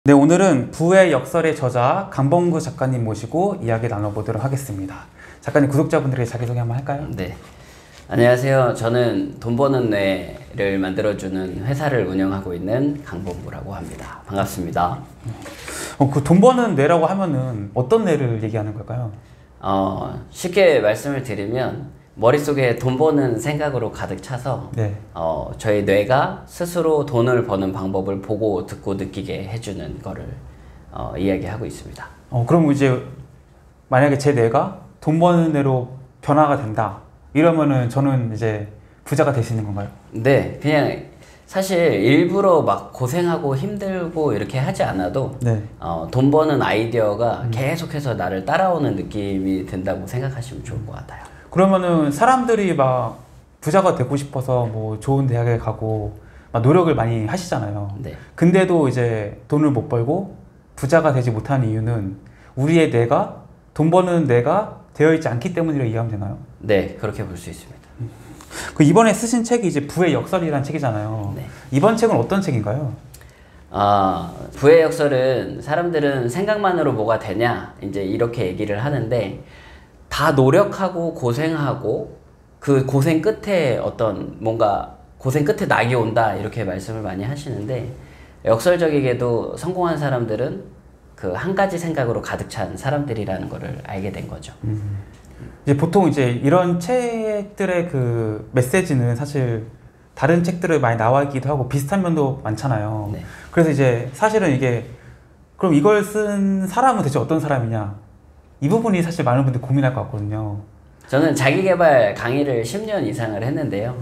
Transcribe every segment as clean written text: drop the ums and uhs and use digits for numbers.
네, 오늘은 부의 역설의 저자 강범구 작가님 모시고 이야기 나눠보도록 하겠습니다. 작가님, 구독자분들에게 자기소개 한번 할까요? 네. 안녕하세요. 저는 돈 버는 뇌를 만들어주는 회사를 운영하고 있는 강범구라고 합니다. 반갑습니다. 그 돈 버는 뇌라고 하면은 어떤 뇌를 얘기하는 걸까요? 쉽게 말씀을 드리면 머릿속에 돈 버는 생각으로 가득 차서 네. 저희 뇌가 스스로 돈을 버는 방법을 보고 듣고 느끼게 해주는 거를 이야기하고 있습니다. 그럼 이제 만약에 제 뇌가 돈 버는 뇌로 변화가 된다 이러면은 저는 이제 부자가 될 수 있는 건가요? 네, 그냥 사실 일부러 막 고생하고 힘들고 이렇게 하지 않아도 네. 돈 버는 아이디어가 계속해서 나를 따라오는 느낌이 든다고 생각하시면 좋을 것 같아요. 그러면은 사람들이 막 부자가 되고 싶어서 뭐 좋은 대학에 가고 막 노력을 많이 하시잖아요. 네. 근데도 이제 돈을 못 벌고 부자가 되지 못하는 이유는 우리의 뇌가 돈 버는 뇌가 되어 있지 않기 때문이라고 이해하면 되나요? 네, 그렇게 볼 수 있습니다. 그 이번에 쓰신 책이 이제 부의 역설이라는 책이잖아요. 네. 이번 책은 어떤 책인가요? 부의 역설은 사람들은 생각만으로 뭐가 되냐 이제 이렇게 얘기를 하는데, 다 노력하고 고생하고 그 고생 끝에 어떤 뭔가 고생 끝에 낙이 온다 이렇게 말씀을 많이 하시는데, 역설적이게도 성공한 사람들은 그 한 가지 생각으로 가득 찬 사람들이라는 거를 알게 된 거죠. 이제 보통 이제 이런 책들의 그 메시지는 사실 다른 책들에 많이 나와 있기도 하고 비슷한 면도 많잖아요. 네. 그래서 이제 사실은 이게 그럼 이걸 쓴 사람은 대체 어떤 사람이냐, 이 부분이 사실 많은 분들이 고민할 것 같거든요. 저는 자기계발 강의를 10년 이상을 했는데요.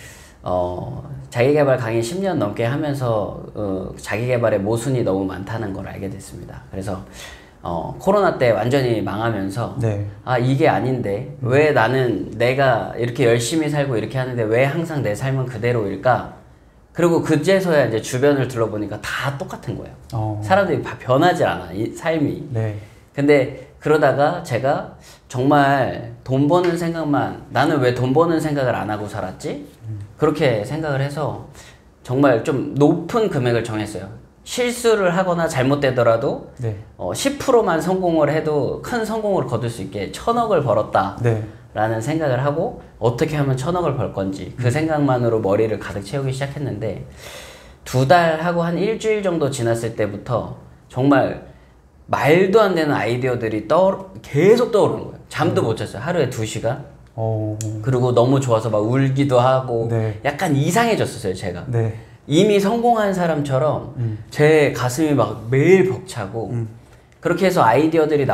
자기계발 강의 10년 넘게 하면서 자기계발의 모순이 너무 많다는 걸 알게 됐습니다. 그래서 코로나 때 완전히 망하면서 네. 이게 아닌데 왜 나는 내가 이렇게 열심히 살고 이렇게 하는데 왜 항상 내 삶은 그대로일까? 그리고 그제서야 이제 주변을 둘러보니까 다 똑같은 거예요. 사람들이 변하지 않아, 이 삶이. 네. 근데 그러다가 제가 정말 돈 버는 생각만, 나는 왜 돈 버는 생각을 안 하고 살았지? 그렇게 생각을 해서 정말 좀 높은 금액을 정했어요. 실수를 하거나 잘못되더라도 네. 10%만 성공을 해도 큰 성공을 거둘 수 있게 1,000억을 벌었다 네. 라는 생각을 하고, 어떻게 하면 1,000억을 벌 건지 그 생각만으로 머리를 가득 채우기 시작했는데, 2달 하고 한 일주일 정도 지났을 때부터 정말 말도 안 되는 아이디어들이 계속 떠오르는 거예요. 잠도 못 잤어요. 하루에 2시간. 그리고 너무 좋아서 막 울기도 하고. 네. 약간 이상해졌었어요, 제가. 네. 이미 성공한 사람처럼 제 가슴이 막 매일 벅차고. 그렇게 해서 아이디어들이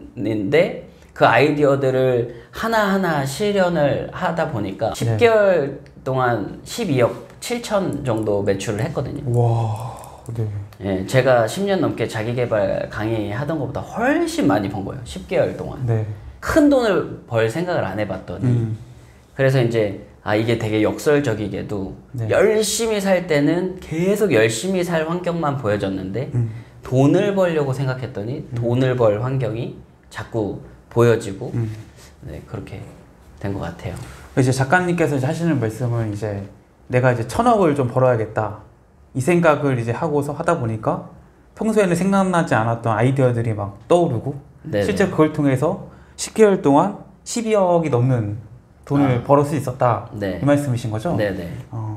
나오는데, 그 아이디어들을 하나하나 실현을 하다 보니까 10개월 동안 12억 7천 정도 매출을 했거든요. 와, 네. 예, 제가 10년 넘게 자기계발 강의 하던 것보다 훨씬 많이 번 거예요. 10개월 동안. 네. 큰 돈을 벌 생각을 안 해봤더니. 그래서 이제 이게 되게 역설적이게도 네. 열심히 살 때는 계속 열심히 살 환경만 보여졌는데, 돈을 벌려고 생각했더니 돈을 벌 환경이 자꾸 보여지고, 네, 그렇게 된 것 같아요. 이제 작가님께서 이제 하시는 말씀은 이제 내가 이제 1,000억을 좀 벌어야겠다, 이 생각을 이제 하고서 하다 보니까 평소에는 생각나지 않았던 아이디어들이 막 떠오르고, 네네. 실제 그걸 통해서 10개월 동안 12억이 넘는 돈을 벌을 수 있었다. 네. 이 말씀이신 거죠? 네네.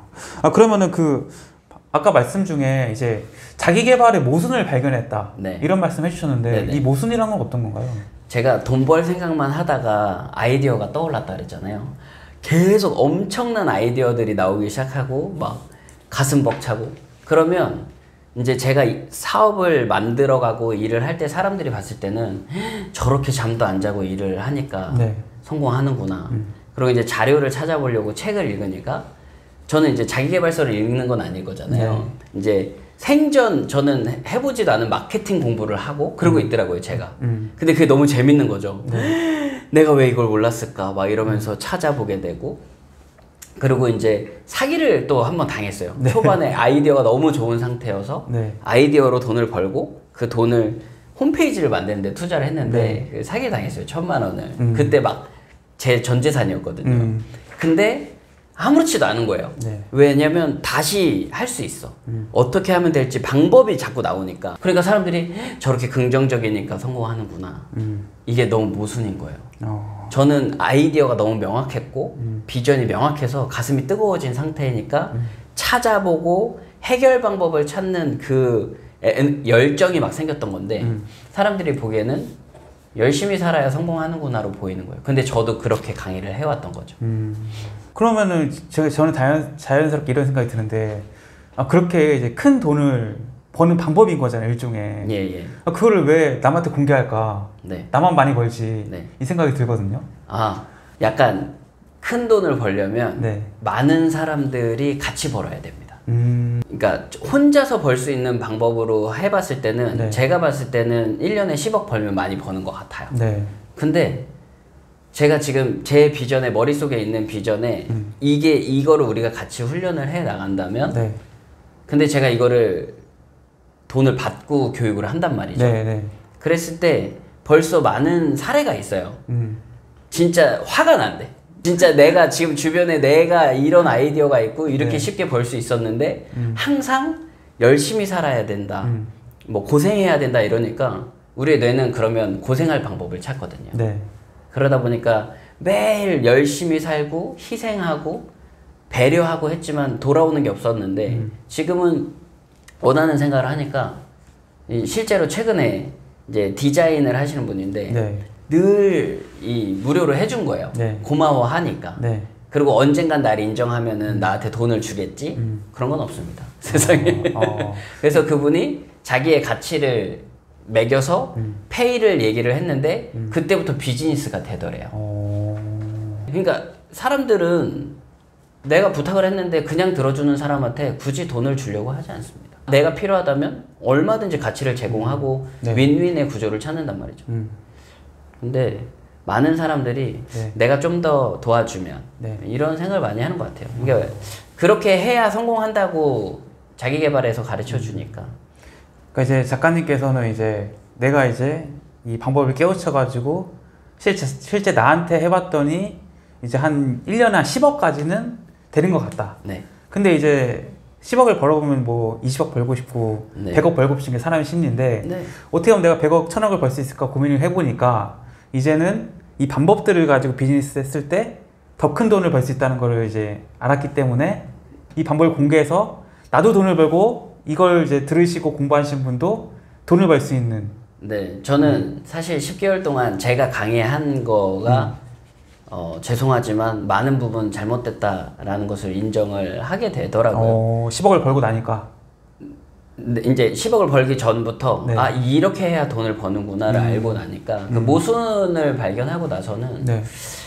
그러면은 아까 말씀 중에 이제 자기 개발의 모순을 발견했다. 네. 이런 말씀 해주셨는데, 네네. 이 모순이란 건 어떤 건가요? 제가 돈 벌 생각만 하다가 아이디어가 떠올랐다 그랬잖아요. 계속 엄청난 아이디어들이 나오기 시작하고 막 가슴 벅차고, 그러면 이제 제가 사업을 만들어가고 일을 할 때 사람들이 봤을 때는 저렇게 잠도 안 자고 일을 하니까 네. 성공하는구나. 그리고 이제 자료를 찾아보려고 책을 읽으니까, 저는 이제 자기계발서를 읽는 건 아닐 거잖아요. 네. 이제 저는 해보지도 않은 마케팅 공부를 하고 그러고 있더라고요, 제가. 근데 그게 너무 재밌는 거죠. 네. 내가 왜 이걸 몰랐을까 막 이러면서 찾아보게 되고, 그리고 이제 사기를 또 한 번 당했어요. 네. 초반에 아이디어가 너무 좋은 상태여서 네. 아이디어로 돈을 벌고 그 돈을 홈페이지를 만드는데 투자를 했는데 네. 사기 당했어요. 1,000만 원을. 그때 막 제 전 재산이었거든요. 근데 아무렇지도 않은 거예요. 네. 왜냐면 다시 할 수 있어. 어떻게 하면 될지 방법이 자꾸 나오니까. 그러니까 사람들이 저렇게 긍정적이니까 성공하는구나. 이게 너무 모순인 거예요. 저는 아이디어가 너무 명확했고 비전이 명확해서 가슴이 뜨거워진 상태이니까 찾아보고 해결 방법을 찾는 그 열정이 막 생겼던 건데 사람들이 보기에는 열심히 살아야 성공하는구나로 보이는 거예요. 근데 저도 그렇게 강의를 해왔던 거죠. 그러면은 저는 자연스럽게 이런 생각이 드는데 그렇게 이제 큰 돈을 버는 방법인 거잖아요, 일종의. 예. 그거를 왜 남한테 공개할까? 네. 나만 많이 벌지. 네. 이 생각이 들거든요. 약간 큰 돈을 벌려면 네. 많은 사람들이 같이 벌어야 됩니다. 그러니까 혼자서 벌 수 있는 방법으로 해봤을 때는 네. 제가 봤을 때는 1년에 10억 벌면 많이 버는 것 같아요. 네. 근데 제가 지금 제 비전에 머릿속에 있는 비전에 이거를 우리가 같이 훈련을 해 나간다면 네. 근데 제가 이거를 돈을 받고 교육을 한단 말이죠. 네. 그랬을 때 벌써 많은 사례가 있어요. 진짜 화가 난대. 진짜 내가 지금 주변에 내가 이런 아이디어가 있고 이렇게 네. 쉽게 벌 수 있었는데 항상 열심히 살아야 된다. 뭐 고생해야 된다 이러니까 우리의 뇌는 그러면 고생할 방법을 찾거든요. 네. 그러다 보니까 매일 열심히 살고 희생하고 배려하고 했지만 돌아오는 게 없었는데 지금은 원하는 생각을 하니까 실제로 최근에 이제 디자인을 하시는 분인데 네. 늘 이 무료로 해준 거예요. 네. 고마워하니까. 네. 그리고 언젠간 날 인정하면은 나한테 돈을 주겠지? 그런 건 없습니다. 세상에. 그래서 그분이 자기의 가치를 매겨서 페이를 얘기를 했는데 그때부터 비즈니스가 되더래요. 그러니까 사람들은 내가 부탁을 했는데 그냥 들어주는 사람한테 굳이 돈을 주려고 하지 않습니다. 내가 필요하다면 얼마든지 가치를 제공하고 네. 윈윈의 구조를 찾는단 말이죠. 근데 많은 사람들이 네. 내가 좀 더 도와주면 네. 이런 생각을 많이 하는 것 같아요. 그러니까 그렇게 해야 성공한다고 자기 개발에서 가르쳐 주니까. 그러니까 이제 작가님께서는 이제 내가 이제 이 방법을 깨우쳐가지고 실제 나한테 해봤더니 이제 한 1년에 한 10억까지는 되는 것 같다. 네. 근데 이제 10억을 벌어보면 뭐 20억 벌고 싶고 네. 100억 벌고 싶은 게 사람의 심리인데 네. 어떻게 하면 내가 100억, 1000억을 벌 수 있을까 고민을 해보니까 이제는 이 방법들을 가지고 비즈니스 했을 때 더 큰 돈을 벌 수 있다는 걸 이제 알았기 때문에 이 방법을 공개해서 나도 돈을 벌고 이걸 이제 들으시고 공부하시는 분도 돈을 벌 수 있는. 네, 저는 사실 10개월 동안 제가 강의한 거가 죄송하지만 많은 부분 잘못됐다라는 것을 인정을 하게 되더라고요. 10억을 벌고 나니까. 근데 이제 10억을 벌기 전부터 네. 이렇게 해야 돈을 버는구나를 알고 나니까 그 모순을 발견하고 나서는 네.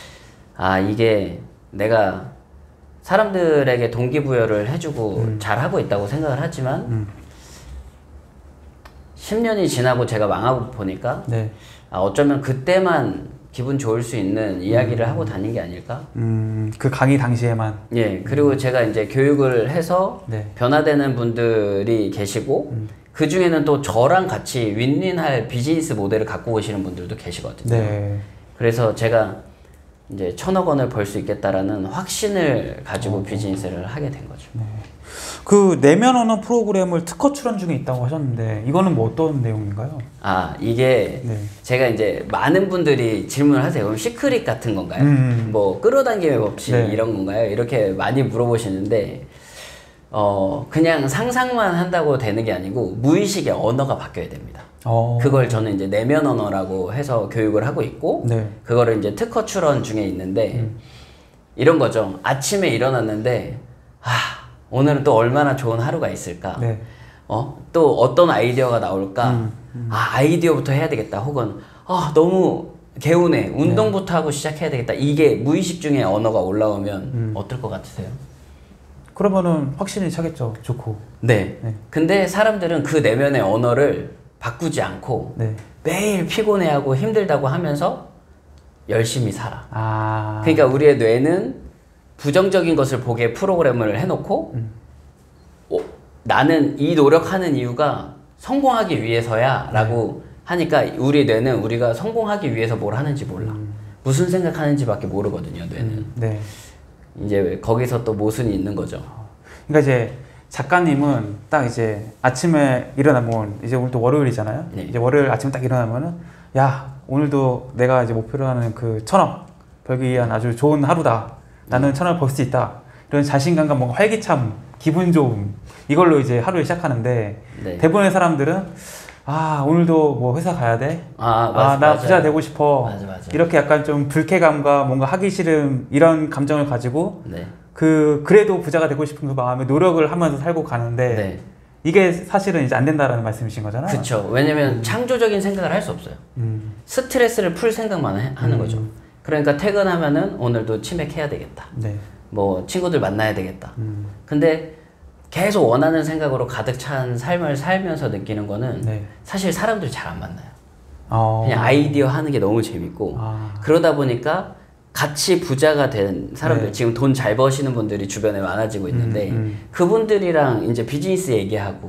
이게 내가 사람들에게 동기부여를 해주고 잘하고 있다고 생각을 하지만 10년이 지나고 제가 망하고 보니까 네. 어쩌면 그때만 기분 좋을 수 있는 이야기를 하고 다닌 게 아닐까? 그 강의 당시에만. 예, 그리고 제가 이제 교육을 해서 네. 변화되는 분들이 계시고 그 중에는 또 저랑 같이 윈윈할 비즈니스 모델을 갖고 오시는 분들도 계시거든요. 네. 그래서 제가 이제 1000억 원을 벌 수 있겠다라는 확신을 가지고 비즈니스를 하게 된 거죠. 네. 그 내면 언어 프로그램을 특허 출원 중에 있다고 하셨는데 이거는 뭐 어떤 내용인가요? 이게 네. 제가 이제 많은 분들이 질문을 하세요. 그럼 시크릿 같은 건가요? 뭐 끌어당김의 법칙 네. 이런 건가요? 이렇게 많이 물어보시는데 그냥 상상만 한다고 되는 게 아니고 무의식의 언어가 바뀌어야 됩니다. 그걸 저는 이제 내면 언어라고 해서 교육을 하고 있고 네. 그거를 이제 특허 출원 중에 있는데 이런 거죠. 아침에 일어났는데 오늘은 또 얼마나 좋은 하루가 있을까? 네. 또 어떤 아이디어가 나올까? 아이디어부터 해야 되겠다. 혹은 너무 개운해. 운동부터 하고 시작해야 되겠다. 이게 무의식 중에 언어가 올라오면 어떨 것 같으세요? 그러면은 확신이 차겠죠. 좋고. 네. 네. 근데 사람들은 그 내면의 언어를 바꾸지 않고 네. 매일 피곤해하고 힘들다고 하면서 열심히 살아. 그러니까 그러니까 우리의 뇌는 부정적인 것을 보게 프로그램을 해놓고 나는 이 노력하는 이유가 성공하기 위해서야 라고 하니까 우리 뇌는 우리가 성공하기 위해서 뭘 하는지 몰라. 무슨 생각하는지 밖에 모르거든요, 뇌는. 네. 이제 거기서 또 모순이 있는 거죠. 그러니까 이제 작가님은 딱 이제 아침에 일어나면 이제 오늘 또 월요일이잖아요. 네. 이제 월요일 아침에 딱 일어나면은 야 오늘도 내가 이제 목표로 하는 그 1,000억 벌기 위한 아주 좋은 하루다. 나는 1,000억 벌 수 있다. 이런 자신감과 뭔가 활기참, 기분 좋음 이걸로 이제 하루를 시작하는데 네. 대부분의 사람들은 아 오늘도 뭐 회사 가야 돼. 나 부자 되고 싶어. 맞아. 이렇게 약간 좀 불쾌감과 뭔가 하기 싫음 이런 감정을 가지고. 네. 그래도 부자가 되고 싶은 그 마음에 노력을 하면서 살고 가는데 네. 이게 사실은 이제 안 된다라는 말씀이신 거잖아요. 그렇죠. 왜냐면 창조적인 생각을 할 수 없어요. 스트레스를 풀 생각만 하는 거죠. 그러니까 퇴근하면은 오늘도 치맥해야 되겠다. 네. 뭐 친구들 만나야 되겠다. 근데 계속 원하는 생각으로 가득 찬 삶을 살면서 느끼는 거는 네. 사실 사람들 잘 안 만나요. 그냥 아이디어 하는 게 너무 재밌고 그러다 보니까 같이 부자가 된 사람들, 네. 지금 돈 잘 버시는 분들이 주변에 많아지고 있는데 그분들이랑 이제 비즈니스 얘기하고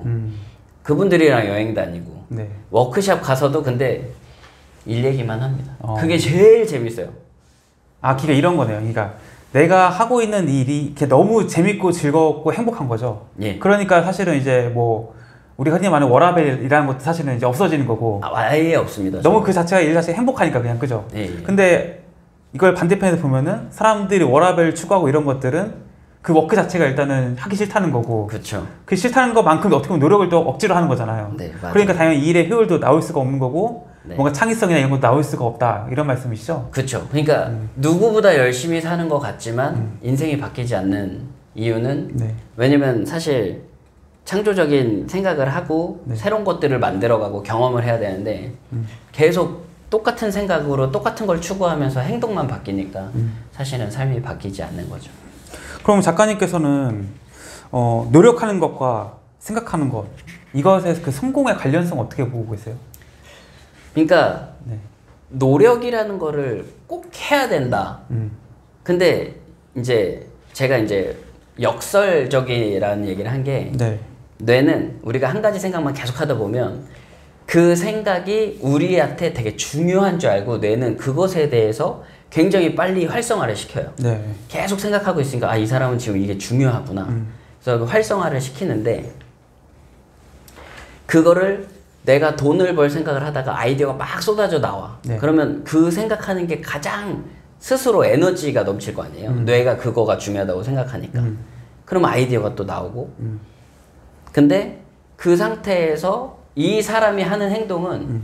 그분들이랑 여행 다니고 네. 워크샵 가서도 근데 일 얘기만 합니다. 그게 제일 재밌어요. 그러니까 이런 거네요. 그러니까 내가 하고 있는 일이 이렇게 너무 재밌고 즐겁고 행복한 거죠. 예. 그러니까 사실은 이제 뭐 우리가 흔히 말하는 워라밸이라는 것도 사실은 이제 없어지는 거고. 아예 없습니다. 너무 그 자체가 일 자체가 행복하니까 그냥 그죠. 예. 근데 이걸 반대편에서 보면은 사람들이 워라밸 추구하고 이런 것들은 그 워크 자체가 일단은 하기 싫다는 거고. 그렇죠. 그 싫다는 것만큼 어떻게 보면 노력을 또 억지로 하는 거잖아요. 네, 맞아요. 그러니까 당연히 이 일의 효율도 나올 수가 없는 거고 네. 뭔가 창의성이나 이런 것도 나올 수가 없다 이런 말씀이시죠? 그렇죠. 그러니까 누구보다 열심히 사는 것 같지만 인생이 바뀌지 않는 이유는 네. 왜냐면 사실 창조적인 생각을 하고 네. 새로운 것들을 만들어가고 경험을 해야 되는데 계속 똑같은 생각으로 똑같은 걸 추구하면서 행동만 바뀌니까 사실은 삶이 바뀌지 않는 거죠. 그럼 작가님께서는 노력하는 것과 생각하는 것 이것의 그 성공의 관련성 어떻게 보고 계세요? 그러니까 네. 노력이라는 거를 꼭 해야 된다. 근데 이제 제가 이제 역설적이라는 얘기를 한 게 네. 뇌는 우리가 한 가지 생각만 계속 하다 보면 그 생각이 우리한테 되게 중요한 줄 알고 뇌는 그것에 대해서 굉장히 빨리 활성화를 시켜요. 네. 계속 생각하고 있으니까 이 사람은 지금 이게 중요하구나. 그래서 그 활성화를 시키는데 그거를 내가 돈을 벌 생각을 하다가 아이디어가 막 쏟아져 나와. 네. 그러면 그 생각하는 게 가장 스스로 에너지가 넘칠 거 아니에요. 뇌가 그거가 중요하다고 생각하니까. 그러면 아이디어가 또 나오고. 근데 그 상태에서 이 사람이 하는 행동은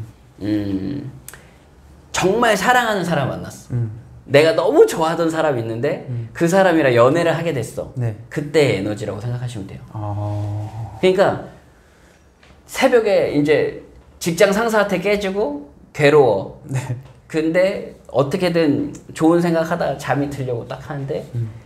정말 사랑하는 사람 만났어. 내가 너무 좋아하던 사람이 있는데 그 사람이랑 연애를 하게 됐어. 네. 그때의 에너지라고 생각하시면 돼요. 그러니까 새벽에 이제 직장 상사한테 깨지고 괴로워. 네. 근데 어떻게든 좋은 생각하다가 잠이 들려고 딱 하는데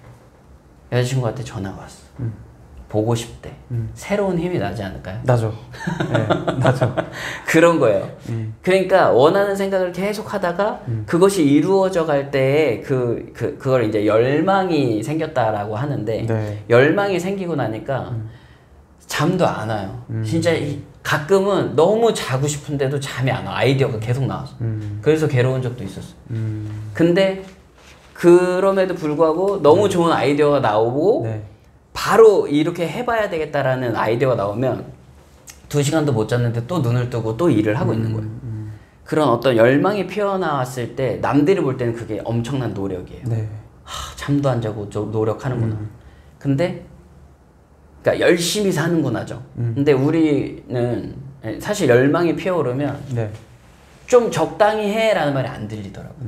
여자친구한테 전화가 왔어. 보고 싶대. 새로운 힘이 나지 않을까요? 나죠. 네, 나죠. 그런 거예요. 그러니까 원하는 생각을 계속 하다가 그것이 이루어져 갈 때에 그걸 이제 열망이 생겼다라고 하는데 네. 열망이 생기고 나니까 잠도 안 와요. 진짜 가끔은 너무 자고 싶은데도 잠이 안 와. 아이디어가 계속 나와서. 그래서 괴로운 적도 있었어. 근데 그럼에도 불구하고 너무 좋은 아이디어가 나오고 네. 바로 이렇게 해봐야 되겠다라는 아이디어가 나오면 2시간도 못 잤는데 또 눈을 뜨고 또 일을 하고 있는 거예요. 그런 어떤 열망이 피어나왔을 때 남들이 볼 때는 그게 엄청난 노력이에요. 네. 잠도 안 자고 노력하는구나. 근데 그러니까 열심히 사는구나죠. 근데 우리는 사실 열망이 피어오르면 네. 좀 적당히 해라는 말이 안 들리더라고요.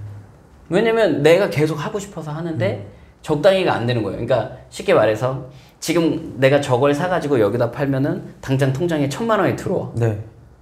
왜냐면 내가 계속 하고 싶어서 하는데 적당히가 안 되는 거예요. 그러니까 쉽게 말해서 지금 내가 저걸 사가지고 여기다 팔면은 당장 통장에 1,000만 원이 들어와. 네.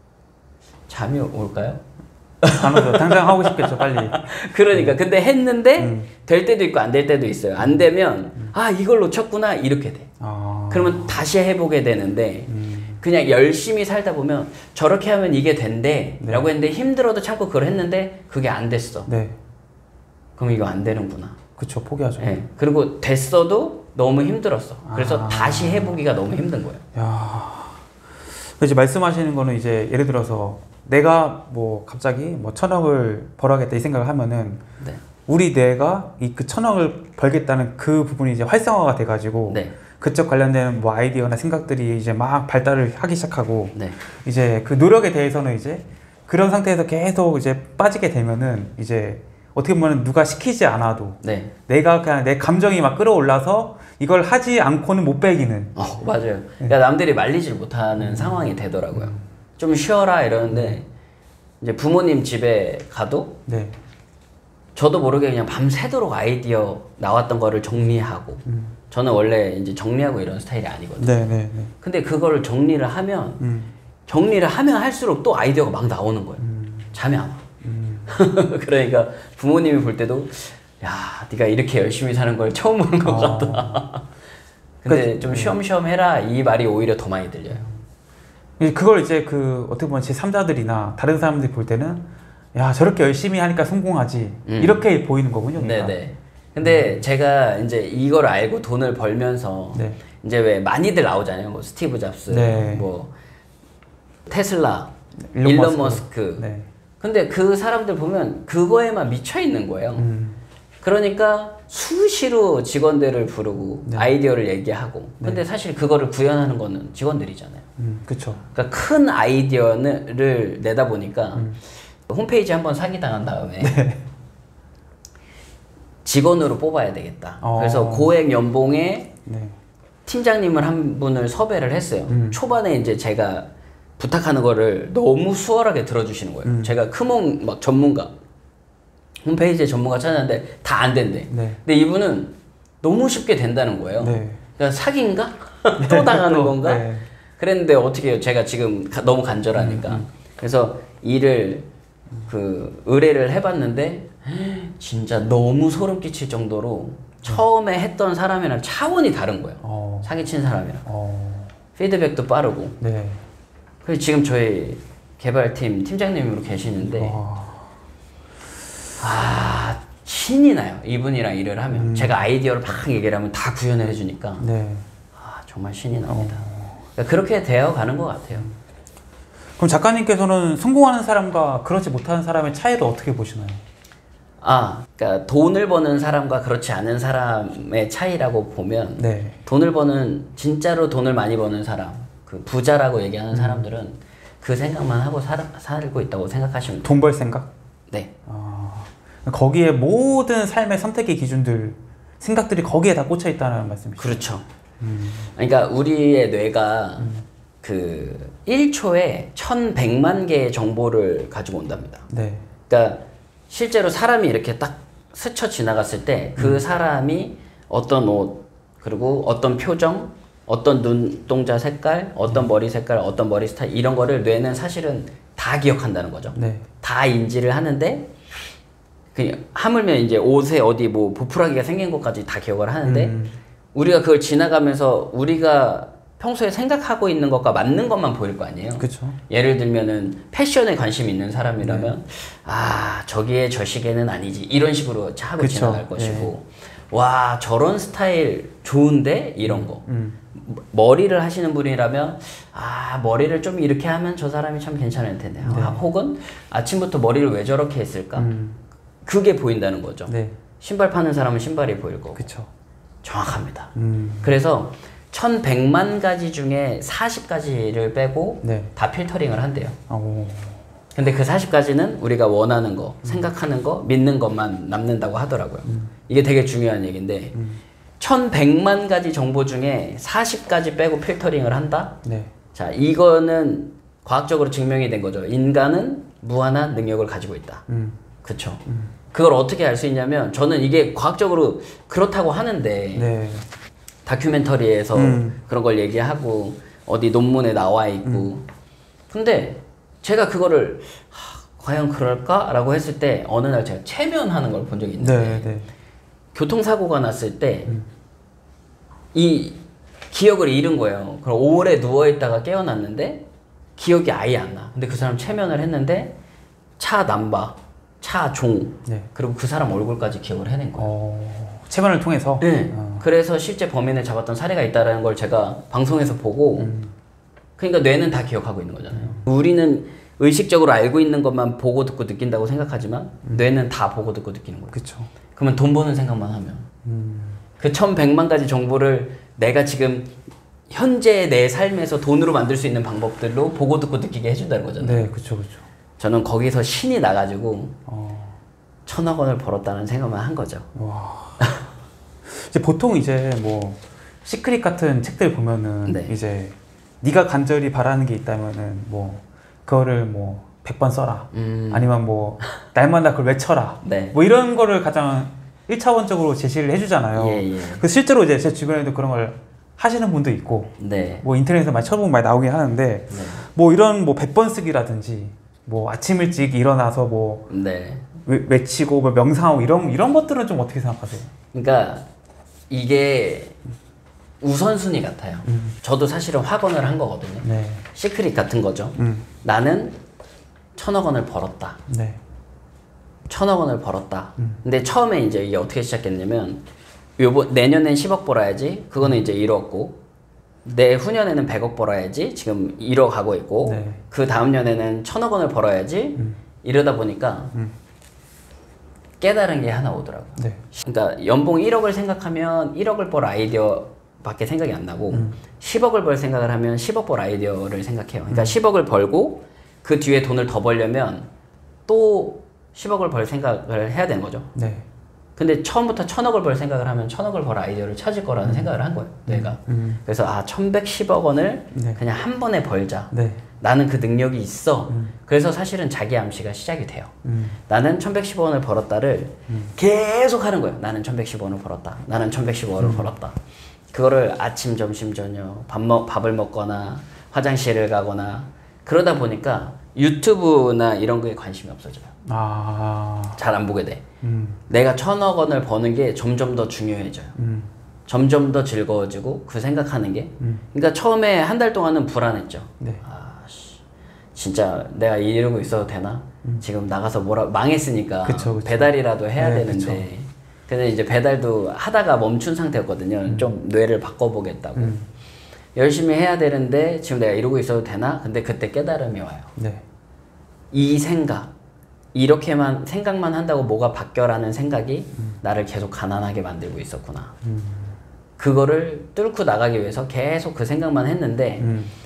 잠이 올까요? 안 오죠. 당장 하고 싶겠죠, 빨리. 그러니까 근데 했는데 될 때도 있고 안 될 때도 있어요. 안 되면 이걸 놓쳤구나 이렇게 돼. 그러면 다시 해보게 되는데 그냥 열심히 살다 보면 저렇게 하면 이게 된대 라고 했는데 힘들어도 참고 그걸 했는데 그게 안 됐어. 네. 그럼 이거 안 되는구나. 그쵸, 포기하죠. 네. 그리고 됐어도 너무 힘들었어. 그래서 다시 해보기가 너무 힘든 거예요. 야, 이제 말씀하시는 거는 이제 예를 들어서 내가 뭐 갑자기 뭐 1,000억을 벌어야겠다 이 생각을 하면은 네. 우리 뇌가 그 1,000억을 벌겠다는 그 부분이 이제 활성화가 돼가지고 네. 그쪽 관련된 뭐 아이디어나 생각들이 이제 막 발달을 하기 시작하고 네. 이제 그 노력에 대해서는 이제 그런 상태에서 계속 이제 빠지게 되면은 이제 어떻게 보면 누가 시키지 않아도 네. 내가 그냥 내 감정이 막 끌어올라서 이걸 하지 않고는 못 빼기는. 맞아요. 그러니까 남들이 말리질 못하는 상황이 되더라고요. 좀 쉬어라 이러는데 이제 부모님 집에 가도 네. 저도 모르게 그냥 밤새도록 아이디어 나왔던 거를 정리하고 저는 원래 이제 정리하고 이런 스타일이 아니거든요. 네, 네, 네. 근데 그거를 정리를 하면 할수록 또 아이디어가 막 나오는 거예요. 잠이 안 와. 그러니까 부모님이 볼 때도 야, 네가 이렇게 열심히 사는 걸 처음 보는 것 같다. 근데 좀 쉬엄쉬엄 해라 이 말이 오히려 더 많이 들려요. 그걸 이제 그 어떻게 보면 제3자들이나 다른 사람들이 볼 때는 야, 저렇게 열심히 하니까 성공하지 이렇게 보이는 거군요. 그러니까. 네네. 근데 제가 이제 이걸 알고 돈을 벌면서 네. 이제 왜 많이들 나오잖아요. 뭐 스티브 잡스, 네. 뭐 테슬라, 일론 일론 머스크. 머스크. 네. 근데 그 사람들 보면 그거에만 미쳐 있는 거예요. 그러니까 수시로 직원들을 부르고 네. 아이디어를 얘기하고. 근데 네. 사실 그거를 구현하는 거는 직원들이잖아요. 그렇죠. 그러니까 큰 아이디어를 내다 보니까 홈페이지 한번 사기당한 다음에 네. 직원으로 뽑아야 되겠다. 그래서 고액 연봉에 네. 팀장님을 한 분을 섭외를 했어요. 초반에 이제 제가 부탁하는 거를 너무 수월하게 들어주시는 거예요. 제가 크몽 막 전문가, 홈페이지에 전문가 찾았는데 다 안 된대. 네. 근데 이분은 너무 쉽게 된다는 거예요. 네. 그러니까 사기인가? 또 당하는 건가? 네. 그랬는데 어떻게 해요? 제가 지금 너무 간절하니까. 그래서 일을 의뢰를 해봤는데 진짜 너무 소름 끼칠 정도로 처음에 했던 사람이랑 차원이 다른 거예요. 사기친 사람이랑. 피드백도 빠르고. 네. 그래서 지금 저희 개발팀 팀장님으로 계시는데 신이 나요. 이분이랑 일을 하면. 제가 아이디어를 막 얘기를 하면 다 구현을 해주니까 네. 정말 신이 납니다. 그러니까 그렇게 되어 가는 것 같아요. 그럼 작가님께서는 성공하는 사람과 그렇지 못하는 사람의 차이를 어떻게 보시나요? 그러니까 돈을 버는 사람과 그렇지 않은 사람의 차이라고 보면 네. 돈을 버는 진짜로 돈을 많이 버는 사람, 그 부자라고 얘기하는 사람들은 그 생각만 하고 살고 있다고 생각하시면 돼요. 돈 벌 생각? 네. 거기에 모든 삶의 선택의 기준들, 생각들이 거기에 다 꽂혀 있다는 말씀이시죠? 그렇죠. 그러니까 우리의 뇌가 그 1초에 1100만 개의 정보를 가지고 온답니다. 네. 그러니까 실제로 사람이 이렇게 딱 스쳐 지나갔을 때 그 사람이 어떤 옷, 그리고 어떤 표정, 어떤 눈동자 색깔, 어떤 머리 색깔, 어떤 머리 스타일 이런 거를 뇌는 사실은 다 기억한다는 거죠. 네. 다 인지를 하는데 그냥 하물며 이제 옷에 어디 뭐 보풀하기가 생긴 것까지 다 기억을 하는데 우리가 그걸 지나가면서 우리가 평소에 생각하고 있는 것과 맞는 것만 보일 거 아니에요. 그렇죠. 예를 들면은 패션에 관심 있는 사람이라면 저기에 저 시계는 아니지 이런 식으로 하고 그쵸. 지나갈 것이고 와 저런 스타일 좋은데 이런 거 머리를 하시는 분이라면 머리를 좀 이렇게 하면 저 사람이 참 괜찮을 텐데 혹은 아침부터 머리를 왜 저렇게 했을까 그게 보인다는 거죠. 네. 신발 파는 사람은 신발이 보일 거고. 그렇죠. 정확합니다. 그래서 1100만 가지 중에 40가지를 빼고 네. 다 필터링을 한대요. 근데 그 40가지는 우리가 원하는 거, 생각하는 거, 믿는 것만 남는다고 하더라고요. 이게 되게 중요한 얘기인데 1100만 가지 정보 중에 40가지 빼고 필터링을 한다? 네. 자, 이거는 과학적으로 증명이 된 거죠. 인간은 무한한 능력을 가지고 있다. 그쵸? 그걸 어떻게 알 수 있냐면 저는 이게 과학적으로 그렇다고 하는데 네. 다큐멘터리에서 그런 걸 얘기하고 어디 논문에 나와 있고 근데 제가 그거를 과연 그럴까? 라고 했을 때 어느 날 제가 체면하는 걸 본 적이 있는데 네. 네. 교통사고가 났을 때 이 기억을 잃은 거예요. 그럼 오래 누워있다가 깨어났는데 기억이 아예 안 나. 근데 그 사람 체면을 했는데 차 남바, 차 종, 네. 그리고 그 사람 얼굴까지 기억을 해낸 거예요. 체면을 통해서? 네. 그래서 실제 범인을 잡았던 사례가 있다는 걸 제가 방송에서 보고 그러니까 뇌는 다 기억하고 있는 거잖아요. 우리는 의식적으로 알고 있는 것만 보고 듣고 느낀다고 생각하지만 뇌는 다 보고 듣고 느끼는 거예요. 그쵸. 그러면 돈 버는 생각만 하면 그 1100만 가지 정보를 내가 지금 현재 내 삶에서 돈으로 만들 수 있는 방법들로 보고 듣고 느끼게 해준다는 거잖아요. 네, 그쵸. 저는 거기서 신이 나가지고 1000억 원을 벌었다는 생각만 한 거죠. 와. 이제 보통 이제 뭐 시크릿 같은 책들 보면은 네. 이제 네가 간절히 바라는 게 있다면은 뭐 그거를 뭐 100번 써라. 아니면 뭐 날마다 그걸 외쳐라. 네. 뭐 이런 거를 가장 1차원적으로 제시를 해주잖아요. 예. 그 실제로 이제 제 주변에도 그런 걸 하시는 분도 있고, 네. 뭐 인터넷에서 많이 쳐보면 많이 나오긴 하는데, 네. 뭐 이런 뭐 100번 쓰기라든지, 뭐 아침 일찍 일어나서 뭐 네. 외치고 뭐 명상하고 이런 것들은 좀 어떻게 생각하세요? 그러니까 이게 우선순위 같아요. 저도 사실은 학원을 한 거거든요. 네. 시크릿 같은 거죠. 나는 1000억 원을 벌었다. 네. 1000억 원을 벌었다. 근데 처음에 이제 이게 어떻게 시작했냐면 내년엔 10억 벌어야지. 그거는 이제 이뤘고 내후년에는 100억 벌어야지. 지금 이뤄가고 있고 네. 그 다음 년에는 1000억 원을 벌어야지. 이러다 보니까 깨달은 게 하나 오더라고요. 네. 그러니까 연봉 1억을 생각하면 1억을 벌 아이디어밖에 생각이 안 나고 10억을 벌 생각을 하면 10억 벌 아이디어를 생각해요. 그러니까 10억을 벌고 그 뒤에 돈을 더 벌려면 또 10억을 벌 생각을 해야 되는 거죠. 네. 근데 처음부터 1000억을 벌 생각을 하면 1000억을 벌 아이디어를 찾을 거라는 생각을 한 거예요. 내가. 그래서 1110억 원을 네. 그냥 한 번에 벌자. 네. 나는 그 능력이 있어. 그래서 사실은 자기 암시가 시작이 돼요. 나는 1110억 원을 벌었다를 계속 하는 거예요. 나는 1110억 원을 벌었다. 나는 1110억 원을 벌었다. 그거를 아침, 점심, 저녁 밥을 먹거나 화장실을 가거나 그러다 보니까 유튜브나 이런 거에 관심이 없어져요. 잘 안 보게 돼. 내가 1000억 원을 버는 게 점점 더 중요해져요. 점점 더 즐거워지고 그 생각하는 게. 그러니까 처음에 한 달 동안은 불안했죠. 네. 진짜 내가 이러고 있어도 되나? 지금 나가서 망했으니까 그쵸. 배달이라도 해야 네, 되는데. 그쵸. 근데 이제 배달도 하다가 멈춘 상태였거든요. 좀 뇌를 바꿔보겠다고. 열심히 해야 되는데 지금 내가 이러고 있어도 되나? 근데 그때 깨달음이 와요. 네. 이 생각, 이렇게만 생각만 한다고 뭐가 바뀌어라는 생각이 나를 계속 가난하게 만들고 있었구나. 그거를 뚫고 나가기 위해서 계속 그 생각만 했는데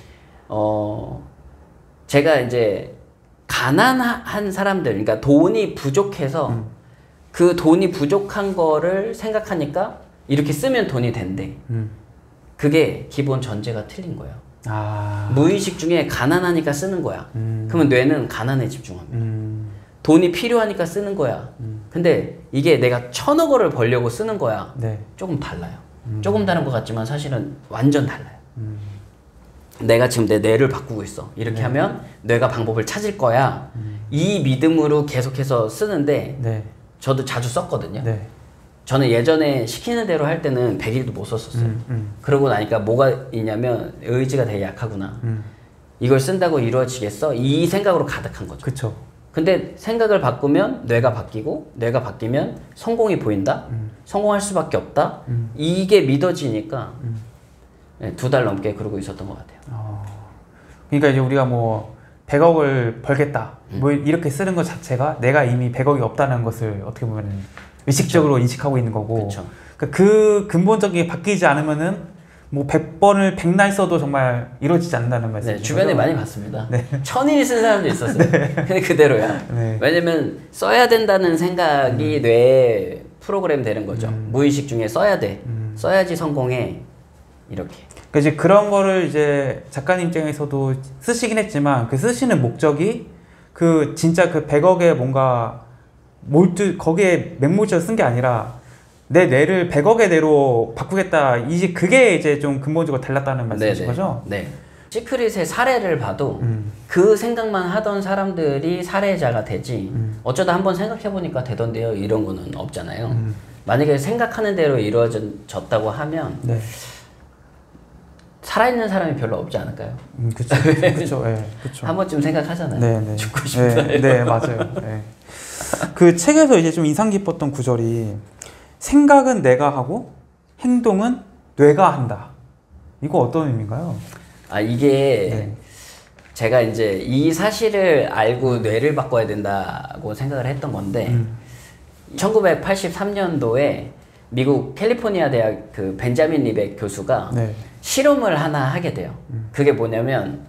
제가 이제 가난한 사람들, 그러니까 돈이 부족해서 그 돈이 부족한 거를 생각하니까 이렇게 쓰면 돈이 된대. 그게 기본 전제가 틀린 거예요. 무의식 중에 가난하니까 쓰는 거야. 그러면 뇌는 가난에 집중합니다. 돈이 필요하니까 쓰는 거야. 근데 이게 내가 1000억 원을 벌려고 쓰는 거야. 네. 조금 달라요. 조금 다른 것 같지만 사실은 완전 달라요. 내가 지금 내 뇌를 바꾸고 있어. 이렇게 하면 뇌가 방법을 찾을 거야. 이 믿음으로 계속해서 쓰는데 네. 저도 자주 썼거든요. 네. 저는 예전에 시키는 대로 할 때는 100일도 못 썼었어요. 그러고 나니까 뭐가 있냐면 의지가 되게 약하구나. 이걸 쓴다고 이루어지겠어? 이 생각으로 가득한 거죠. 그쵸. 근데 생각을 바꾸면 뇌가 바뀌고 뇌가 바뀌면 성공이 보인다? 성공할 수밖에 없다? 이게 믿어지니까 2달 넘게 그러고 있었던 것 같아요. 그러니까 이제 우리가 뭐 100억을 벌겠다 뭐 이렇게 쓰는 것 자체가 내가 이미 100억이 없다는 것을 어떻게 보면 의식적으로 인식하고 있는 거고 그러니까 그 근본적인 게 바뀌지 않으면은 뭐 100번을 100날 써도 정말 이루어지지 않는다는 말씀이죠. 네, 주변에 많이 봤습니다. 1000일 쓴 사람도 있었어요. 근데 그대로야. 왜냐면 써야 된다는 생각이 뇌에 프로그램 되는 거죠. 무의식 중에 써야 돼. 써야지 성공해. 이렇게. 그러니까 이제 그런 거를 이제 작가님 입장에서도 쓰시긴 했지만 그 쓰시는 목적이 그 진짜 그 100억에 뭔가 거기에 맹목적으로 쓴 게 아니라 내 뇌를 100억의 뇌로 바꾸겠다. 이제 그게 이제 좀 근본적으로 달랐다는 말씀이신 거죠? 네. 시크릿의 사례를 봐도 그 생각만 하던 사람들이 사례자가 되지 어쩌다 한번 생각해보니까 되던데요 이런 거는 없잖아요. 만약에 생각하는 대로 이루어졌다고 하면 살아있는 사람이 별로 없지 않을까요? 그쵸. 그쵸. 네, 그쵸. 한 번쯤 생각하잖아요. 네. 죽고 싶다. 네, 맞아요. 네. 그 책에서 이제 좀 인상 깊었던 구절이 생각은 내가 하고 행동은 뇌가 한다. 이거 어떤 의미인가요? 이게 제가 이제 이 사실을 알고 뇌를 바꿔야 된다고 생각을 했던 건데 1983년도에 미국 캘리포니아 대학 그 벤자민 리벡 교수가 네. 실험을 하나 하게 돼요. 그게 뭐냐면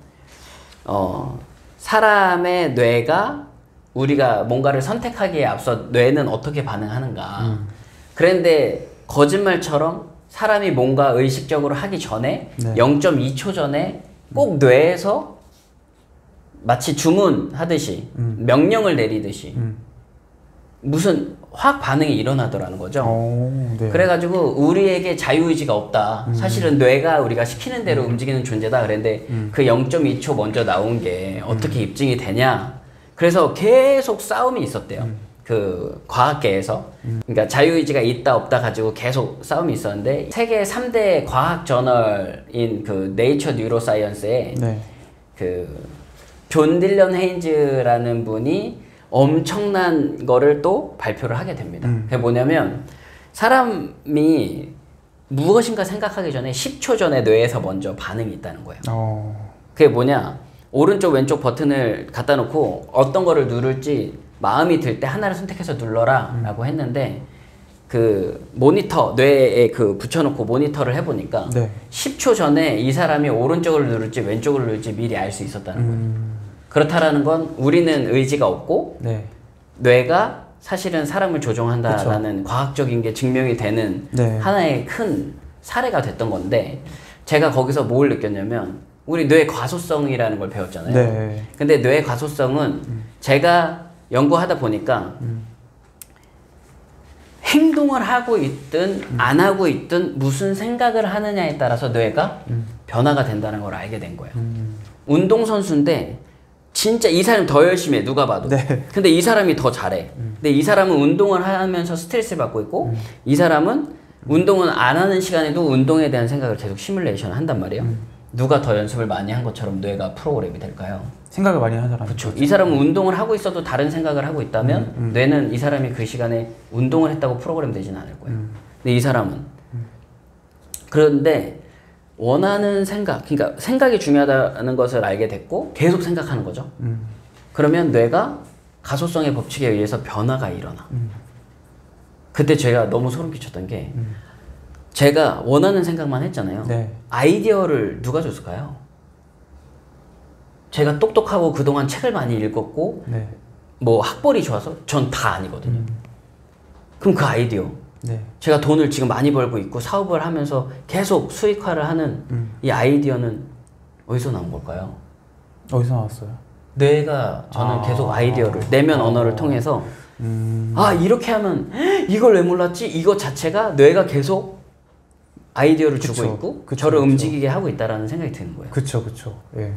사람의 뇌가 우리가 뭔가를 선택하기에 앞서 뇌는 어떻게 반응하는가. 그런데 거짓말처럼 사람이 뭔가 의식적으로 하기 전에 네. 0.2초 전에 꼭 뇌에서 마치 주문하듯이 명령을 내리듯이 무슨 화학 반응이 일어나더라는 거죠. 네. 그래가지고 우리에게 자유의지가 없다. 사실은 뇌가 우리가 시키는 대로 움직이는 존재다. 그랬는데 그 0.2초 먼저 나온 게 어떻게 입증이 되냐. 그래서 계속 싸움이 있었대요. 그 과학계에서. 그러니까 자유의지가 있다 없다 가지고 계속 싸움이 있었는데 세계 3대 과학 저널인 그 네이처 뉴로사이언스에 네. 그 존 딜런 헤인즈라는 분이 엄청난 거를 또 발표를 하게 됩니다. 그게 뭐냐면 사람이 무엇인가 생각하기 전에 10초 전에 뇌에서 먼저 반응이 있다는 거예요. 그게 뭐냐? 오른쪽 왼쪽 버튼을 갖다 놓고 어떤 거를 누를지 마음이 들 때 하나를 선택해서 눌러라 라고 했는데 그 모니터 뇌에 그 붙여놓고 모니터를 해보니까 네. 10초 전에 이 사람이 오른쪽을 누를지 왼쪽을 누를지 미리 알 수 있었다는 거예요. 그렇다라는 건 우리는 의지가 없고 네. 뇌가 사실은 사람을 조종한다라는 그쵸. 과학적인 게 증명이 되는 네. 하나의 큰 사례가 됐던 건데 제가 거기서 뭘 느꼈냐면 우리 뇌 과소성이라는 걸 배웠잖아요. 네. 근데 뇌 과소성은 제가 연구하다 보니까 행동을 하고 있든 안 하고 있든 무슨 생각을 하느냐에 따라서 뇌가 변화가 된다는 걸 알게 된 거예요. 운동선수인데 진짜 이 사람이 더 열심히 해 누가 봐도 네. 근데 이 사람이 더 잘해 근데 이 사람은 운동을 하면서 스트레스를 받고 있고 이 사람은 운동은 안 하는 시간에도 운동에 대한 생각을 계속 시뮬레이션을 한단 말이에요. 누가 더 연습을 많이 한 것처럼 뇌가 프로그램이 될까요? 생각을 많이 하는 사람. 그렇죠. 이 사람은 운동을 하고 있어도 다른 생각을 하고 있다면 뇌는 이 사람이 그 시간에 운동을 했다고 프로그램 되지는 않을 거예요. 근데 이 사람은 그런데 원하는 생각, 그러니까 생각이 중요하다는 것을 알게 됐고 계속 생각하는 거죠. 그러면 뇌가 가소성의 법칙에 의해서 변화가 일어나. 그때 제가 너무 소름 끼쳤던 게 제가 원하는 생각만 했잖아요. 네. 아이디어를 누가 줬을까요? 제가 똑똑하고 그동안 책을 많이 읽었고 네. 뭐 학벌이 좋아서 전 다 아니거든요. 그럼 그 아이디어 네. 제가 돈을 지금 많이 벌고 있고 사업을 하면서 계속 수익화를 하는 이 아이디어는 어디서 나온 걸까요? 어디서 나왔어요? 뇌가 저는 계속 아이디어를 내면 언어를 통해서 이렇게 하면 이걸 왜 몰랐지? 이거 자체가 뇌가 계속 아이디어를 그쵸, 주고 있고 저를 움직이게 하고 있다라는 생각이 드는 거예요. 그쵸. 예.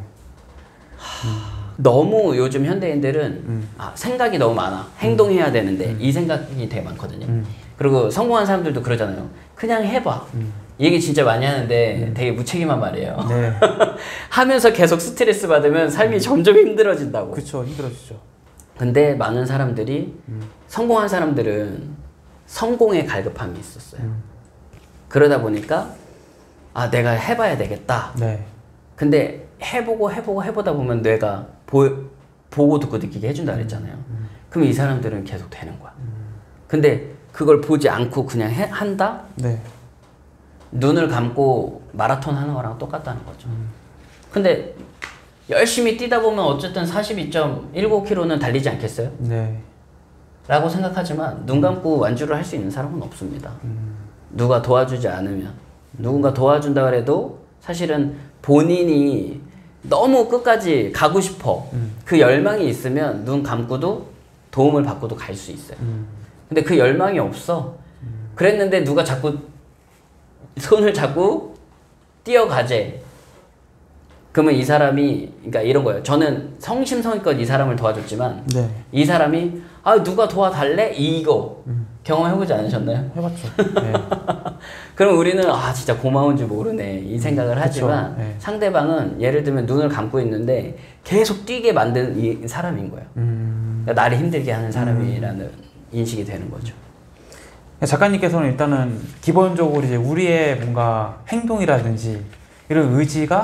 너무 요즘 현대인들은 생각이 너무 많아. 행동해야 되는데 이 생각이 되게 많거든요. 그리고 성공한 사람들도 그러잖아요. 그냥 해봐. 이 얘기 진짜 많이 하는데 되게 무책임한 말이에요. 네. 하면서 계속 스트레스 받으면 삶이 점점 힘들어진다고. 그쵸, 힘들어지죠. 근데 많은 사람들이 성공한 사람들은 성공에 갈급함이 있었어요. 그러다 보니까 내가 해봐야 되겠다. 네. 근데 해보다 보면 뇌가 보고 듣고 느끼게 해준다 그랬잖아요. 그럼 이 사람들은 계속 되는 거야. 근데 그걸 보지 않고 그냥 한다? 네. 눈을 감고 마라톤 하는 거랑 똑같다는 거죠. 근데 열심히 뛰다 보면 어쨌든 42.19km는 달리지 않겠어요? 네. 라고 생각하지만 눈 감고 완주를 할 수 있는 사람은 없습니다. 누가 도와주지 않으면. 누군가 도와준다 그래도 사실은 본인이 너무 끝까지 가고 싶어. 그 열망이 있으면 눈 감고도 도움을 받고도 갈 수 있어요. 근데 그 열망이 없어. 그랬는데 누가 자꾸 손을 잡고 뛰어가재. 그러면 이 사람이, 그러니까 이런 거예요. 저는 성심성의껏 이 사람을 도와줬지만 네. 이 사람이 누가 도와달래? 이거 경험해보지 않으셨나요? 해봤죠. 네. 그럼 우리는 진짜 고마운 줄 모르네 이 생각을 하지만 네. 상대방은 예를 들면 눈을 감고 있는데 계속 뛰게 만든 이 사람인 거예요. 그러니까 나를 힘들게 하는 사람이라는 인식이 되는 거죠. 작가님께서는 일단은 기본적으로 이제 우리의 뭔가 행동이라든지 이런 의지가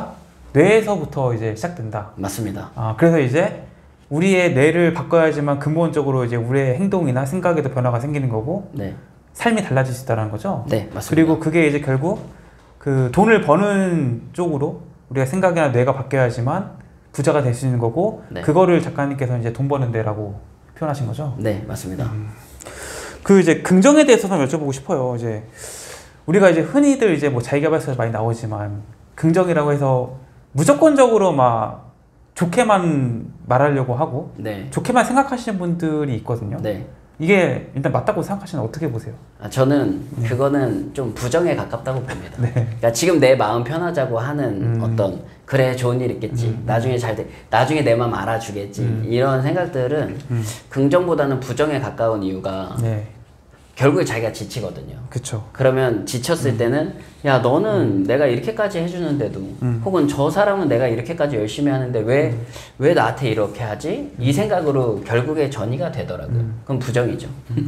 뇌에서부터 이제 시작된다. 맞습니다. 그래서 이제 우리의 뇌를 바꿔야지만 근본적으로 이제 우리의 행동이나 생각에도 변화가 생기는 거고 네. 삶이 달라질 수 있다는 거죠. 네, 맞습니다. 그리고 그게 이제 결국 그 돈을 버는 쪽으로 우리가 생각이나 뇌가 바뀌어야지만 부자가 될 수 있는 거고 네. 그거를 작가님께서 이제 돈 버는 데라고 표현하신 거죠. 네, 맞습니다. 그 이제 긍정에 대해서도 여쭤보고 싶어요. 이제 우리가 이제 흔히들 이제 뭐 자기계발서에 많이 나오지만 긍정이라고 해서 무조건적으로 막 좋게만 말하려고 하고 네. 좋게만 생각하시는 분들이 있거든요. 네. 이게 일단 맞다고 생각하시면 어떻게 보세요? 저는 그거는 좀 부정에 가깝다고 봅니다. 네. 그러니까 지금 내 마음 편하자고 하는 어떤 그래 좋은 일 있겠지. 나중에 잘 돼. 나중에 내 마음 알아주겠지. 이런 생각들은 긍정보다는 부정에 가까운 이유가 네. 결국에 자기가 지치거든요. 그렇죠. 그러면 지쳤을 때는 야 너는 내가 이렇게까지 해주는데도 혹은 저 사람은 내가 이렇게까지 열심히 하는데 왜 나한테 이렇게 하지? 이 생각으로 결국에 전이가 되더라고요. 그럼 부정이죠.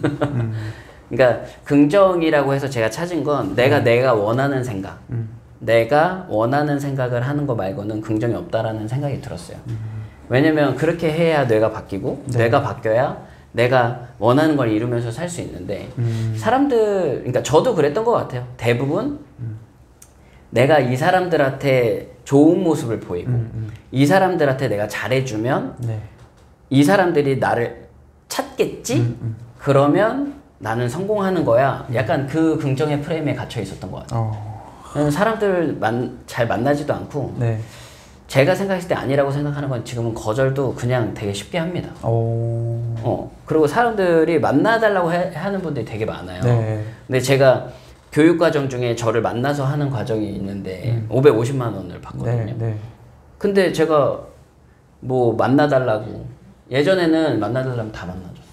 그러니까 긍정이라고 해서 제가 찾은 건 내가 원하는 생각 내가 원하는 생각을 하는 거 말고는 긍정이 없다라는 생각이 들었어요. 왜냐면 그렇게 해야 뇌가 바뀌고 네. 뇌가 바뀌어야 내가 원하는 걸 이루면서 살 수 있는데 사람들, 그러니까 저도 그랬던 것 같아요. 대부분 내가 이 사람들한테 좋은 모습을 보이고 이 사람들한테 내가 잘해주면 네. 이 사람들이 나를 찾겠지? 그러면 나는 성공하는 거야. 약간 그 긍정의 프레임에 gat혀 있었던 것 같아요. 사람들 잘 만나지도 않고 네. 제가 생각했을 때 아니라고 생각하는 건 지금은 거절도 그냥 되게 쉽게 합니다. 그리고 사람들이 만나달라고 하는 분들이 되게 많아요. 네. 근데 제가 교육과정 중에 저를 만나서 하는 과정이 있는데 550만 원을 받거든요. 네. 네. 근데 제가 뭐 만나달라고 예전에는 만나달라면 다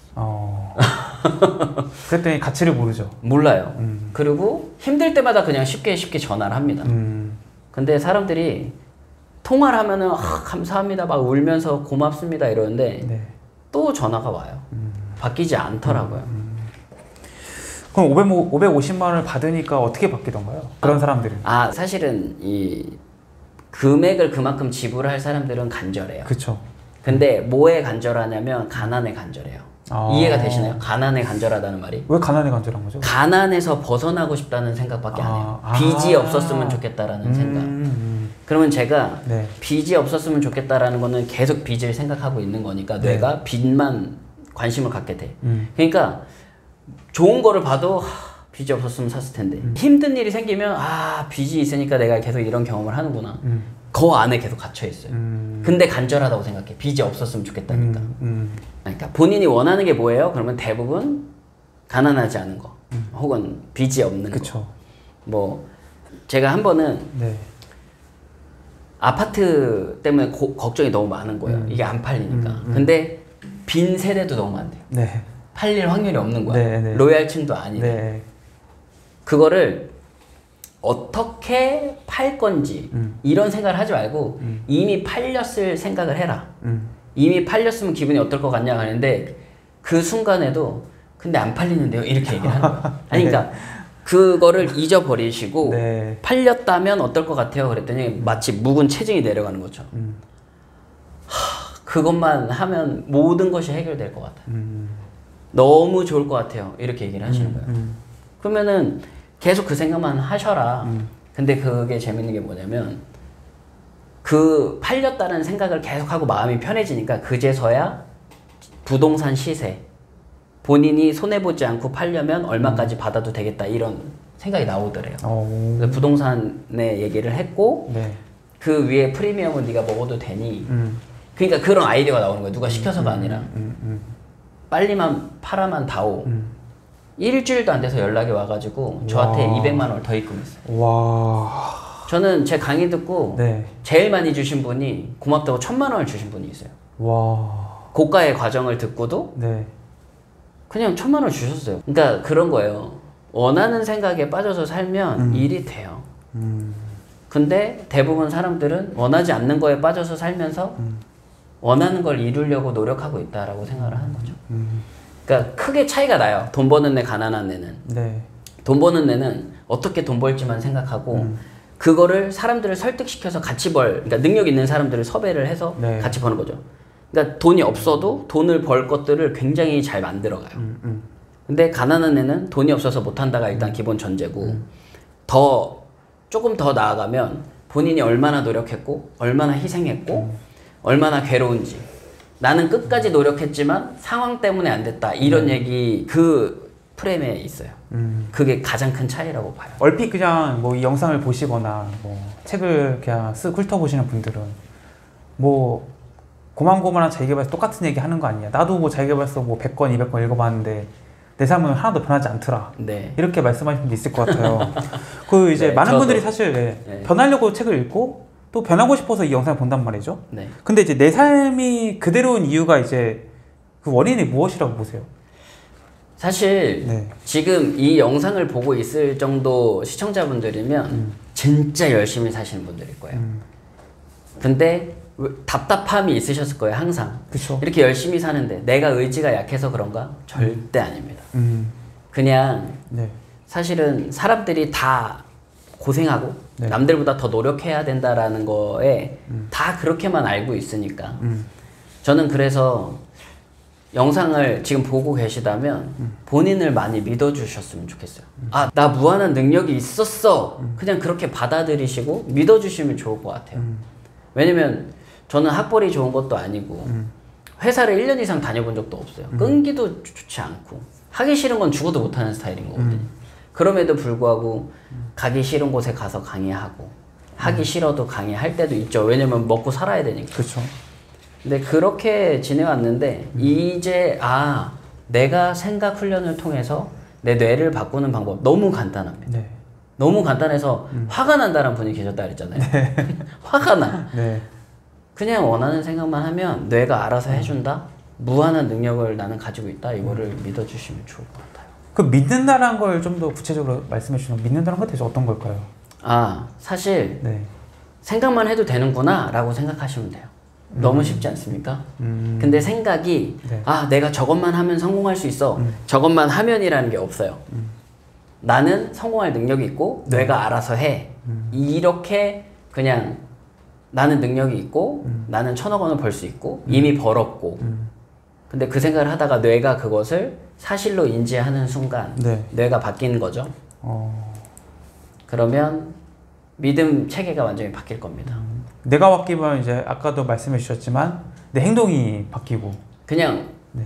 만나줬어. 그랬더니 가치를 모르죠. 몰라요. 그리고 힘들 때마다 그냥 쉽게 전화를 합니다. 근데 사람들이 통화를 하면은 감사합니다 막 울면서 고맙습니다 이러는데 네. 또 전화가 와요. 바뀌지 않더라고요. 그럼 550만 원을 받으니까 어떻게 바뀌던가요? 그런 사람들은? 사실은 이 금액을 그만큼 지불할 사람들은 간절해요. 그렇죠. 근데 뭐에 간절하냐면 가난에 간절해요. 이해가 되시나요? 가난에 간절하다는 말이? 왜 가난에 간절한 거죠? 가난에서 벗어나고 싶다는 생각밖에 안 해요. 빚이 없었으면 좋겠다라는 생각. 그러면 제가 네. 빚이 없었으면 좋겠다라는 거는 계속 빚을 생각하고 있는 거니까 뇌가 빚만 관심을 갖게 돼. 그러니까 좋은 거를 봐도 빚이 없었으면 샀을 텐데 힘든 일이 생기면 빚이 있으니까 내가 계속 이런 경험을 하는구나. 그 안에 계속 갇혀 있어요. 근데 간절하다고 생각해. 빚이 없었으면 좋겠다니까. 그러니까 본인이 원하는 게 뭐예요? 그러면 대부분 가난하지 않은 거 혹은 빚이 없는 그쵸. 거. 뭐 제가 한 번은 네. 아파트 때문에 걱정이 너무 많은 거예요. 이게 안 팔리니까. 근데 빈 세대도 너무 많대요. 네. 팔릴 확률이 없는 거야. 네, 네. 로얄층도 아니래. 네. 그거를 어떻게 팔 건지 이런 생각을 하지 말고 이미 팔렸을 생각을 해라. 이미 팔렸으면 기분이 어떨 것 같냐 하는데 그 순간에도 근데 안 팔리는데요? 이렇게 얘기를 하는 거야. 아니 그러니까 그거를 잊어버리시고 네. 팔렸다면 어떨 것 같아요? 그랬더니 마치 묵은 체증이 내려가는 거죠. 그것만 하면 모든 것이 해결될 것 같아요. 너무 좋을 것 같아요. 이렇게 얘기를 하시는 거예요. 그러면은 계속 그 생각만 하셔라. 근데 그게 재밌는 게 뭐냐면 그 팔렸다는 생각을 계속하고 마음이 편해지니까 그제서야 부동산 시세 본인이 손해보지 않고 팔려면 얼마까지 받아도 되겠다 이런 생각이 나오더래요. 그래서 부동산에 얘기를 했고 네. 그 위에 프리미엄은 네가 먹어도 되니 그러니까 그런 아이디어가 나오는 거예요. 누가 시켜서가 아니라 빨리만 팔아만 다오. 일주일도 안 돼서 연락이 와가지고 저한테 200만 원을 더 입금했어요. 와. 저는 제 강의 듣고 네. 제일 많이 주신 분이 고맙다고 1000만 원을 주신 분이 있어요. 와. 고가의 과정을 듣고도 네. 그냥 1000만 원을 주셨어요. 그러니까 그런 거예요. 원하는 생각에 빠져서 살면 일이 돼요. 근데 대부분 사람들은 원하지 않는 거에 빠져서 살면서 원하는 걸 이루려고 노력하고 있다라고 생각을 하는 거죠. 그러니까 크게 차이가 나요. 돈 버는 애, 가난한 애는. 네. 돈 버는 애는 어떻게 돈 벌지만 생각하고 그거를 사람들을 설득시켜서 같이 그러니까 능력 있는 사람들을 섭외를 해서 네. 같이 버는 거죠. 그러니까 돈이 없어도 돈을 벌 것들을 굉장히 잘 만들어가요. 근데 가난한 애는 돈이 없어서 못한다가 일단 기본 전제고 조금 더 나아가면 본인이 얼마나 노력했고 얼마나 희생했고 얼마나 괴로운지 나는 끝까지 노력했지만 상황 때문에 안 됐다 이런 얘기 그 프레임에 있어요. 그게 가장 큰 차이라고 봐요. 얼핏 그냥 뭐 이 영상을 보시거나 뭐 책을 그냥 쓱 훑어보시는 분들은 뭐 고만고만한 자기계발서 똑같은 얘기 하는 거 아니야. 나도 뭐 자기계발서 뭐 100권, 200권 읽어봤는데 내 삶은 하나도 변하지 않더라. 네. 이렇게 말씀하시는 분도 있을 것 같아요. 그 이제 네, 많은 저도. 분들이 사실 변하려고 책을 읽고 또 변하고 싶어서 이 영상을 본단 말이죠. 네. 근데 이제 내 삶이 그대로인 이유가 이제 그 원인이 무엇이라고 보세요? 사실 네. 지금 이 영상을 보고 있을 정도 시청자분들이면 진짜 열심히 사시는 분들일 거예요. 근데 답답함이 있으셨을 거예요, 항상. 그쵸. 이렇게 열심히 사는데 내가 의지가 약해서 그런가? 절대 아닙니다. 그냥 네. 사실은 사람들이 다 고생하고 네. 남들보다 더 노력해야 된다라는 거에 다 그렇게만 알고 있으니까 저는 그래서 영상을 지금 보고 계시다면 본인을 많이 믿어주셨으면 좋겠어요. 아, 나 무한한 능력이 있었어. 그냥 그렇게 받아들이시고 믿어주시면 좋을 것 같아요. 왜냐면 저는 학벌이 좋은 것도 아니고 회사를 1년 이상 다녀본 적도 없어요. 끈기도 좋지 않고 하기 싫은 건 죽어도 못하는 스타일인 거거든요. 그럼에도 불구하고 가기 싫은 곳에 가서 강의하고 하기 싫어도 강의할 때도 있죠. 왜냐면 먹고 살아야 되니까. 그렇죠. 근데 그렇게 지내왔는데 이제 내가 생각 훈련을 통해서 내 뇌를 바꾸는 방법 너무 간단합니다. 네. 너무 간단해서 화가 난다는 분이 계셨다 그랬잖아요. 네. 화가 나. 네. 그냥 원하는 생각만 하면 뇌가 알아서 해준다. 무한한 능력을 나는 가지고 있다. 이거를 믿어주시면 좋을 것 같아요. 그 믿는다라는 걸 좀 더 구체적으로 말씀해 주시면 믿는다는 건 대체 어떤 걸까요? 사실 네. 생각만 해도 되는구나 라고 생각하시면 돼요. 너무 쉽지 않습니까? 근데 생각이 네. 내가 저것만 하면 성공할 수 있어. 저것만 하면이라는 게 없어요. 나는 성공할 능력이 있고 뇌가 알아서 해. 이렇게 그냥 나는 능력이 있고 나는 1,000억 원을 벌 수 있고 이미 벌었고 근데 그 생각을 하다가 뇌가 그것을 사실로 인지하는 순간 네. 뇌가 바뀌는 거죠. 그러면 믿음 체계가 완전히 바뀔 겁니다. 내가 바뀌면 이제 아까도 말씀해 주셨지만 내 행동이 바뀌고 그냥 네.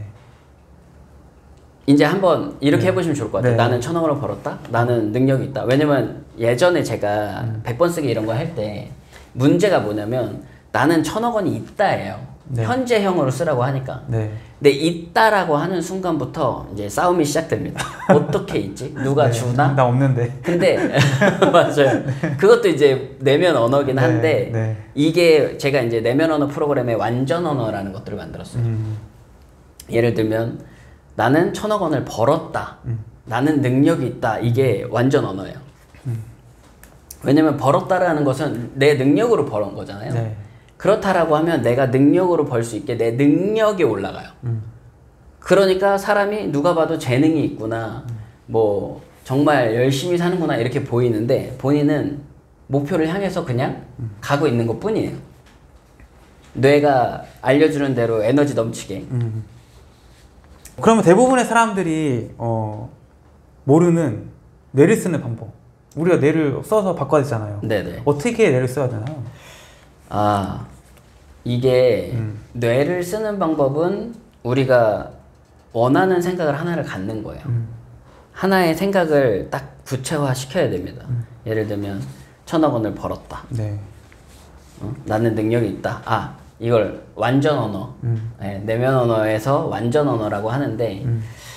이제 한번 이렇게 네. 해보시면 좋을 것 같아요. 네. 나는 1,000억 원을 벌었다. 나는 능력이 있다. 왜냐면 예전에 제가 100번 쓰기 이런 거 할 때 문제가 뭐냐면 나는 1,000억 원이 있다예요. 네. 현재형으로 쓰라고 하니까. 네. 근데 있다라고 하는 순간부터 이제 싸움이 시작됩니다. 어떻게 있지? 누가 네. 주나? 나 없는데. 근데 맞아요. 그것도 이제 내면 언어긴 한데 네. 이게 제가 이제 내면 언어 프로그램에 완전 언어라는 것들을 만들었어요. 예를 들면 나는 1,000억 원을 벌었다. 나는 능력이 있다. 이게 완전 언어예요. 왜냐면 벌었다라는 것은 내 능력으로 벌은 거잖아요. 네. 그렇다라고 하면 내가 능력으로 벌 수 있게 내 능력이 올라가요. 그러니까 사람이 누가 봐도 재능이 있구나. 뭐 정말 열심히 사는구나 이렇게 보이는데 본인은 목표를 향해서 그냥 가고 있는 것 뿐이에요. 뇌가 알려주는 대로 에너지 넘치게. 그러면 대부분의 사람들이 모르는 뇌를 쓰는 방법. 우리가 뇌를 써서 바꿔야 되잖아요. 네네. 어떻게 뇌를 써야 되나요? 이게 뇌를 쓰는 방법은 우리가 원하는 생각을 하나를 갖는 거예요. 하나의 생각을 딱 구체화 시켜야 됩니다. 예를 들면 1,000억 원을 벌었다. 네. 나는 능력이 있다. 이걸 완전 언어, 내면 언어에서 완전 언어라고 하는데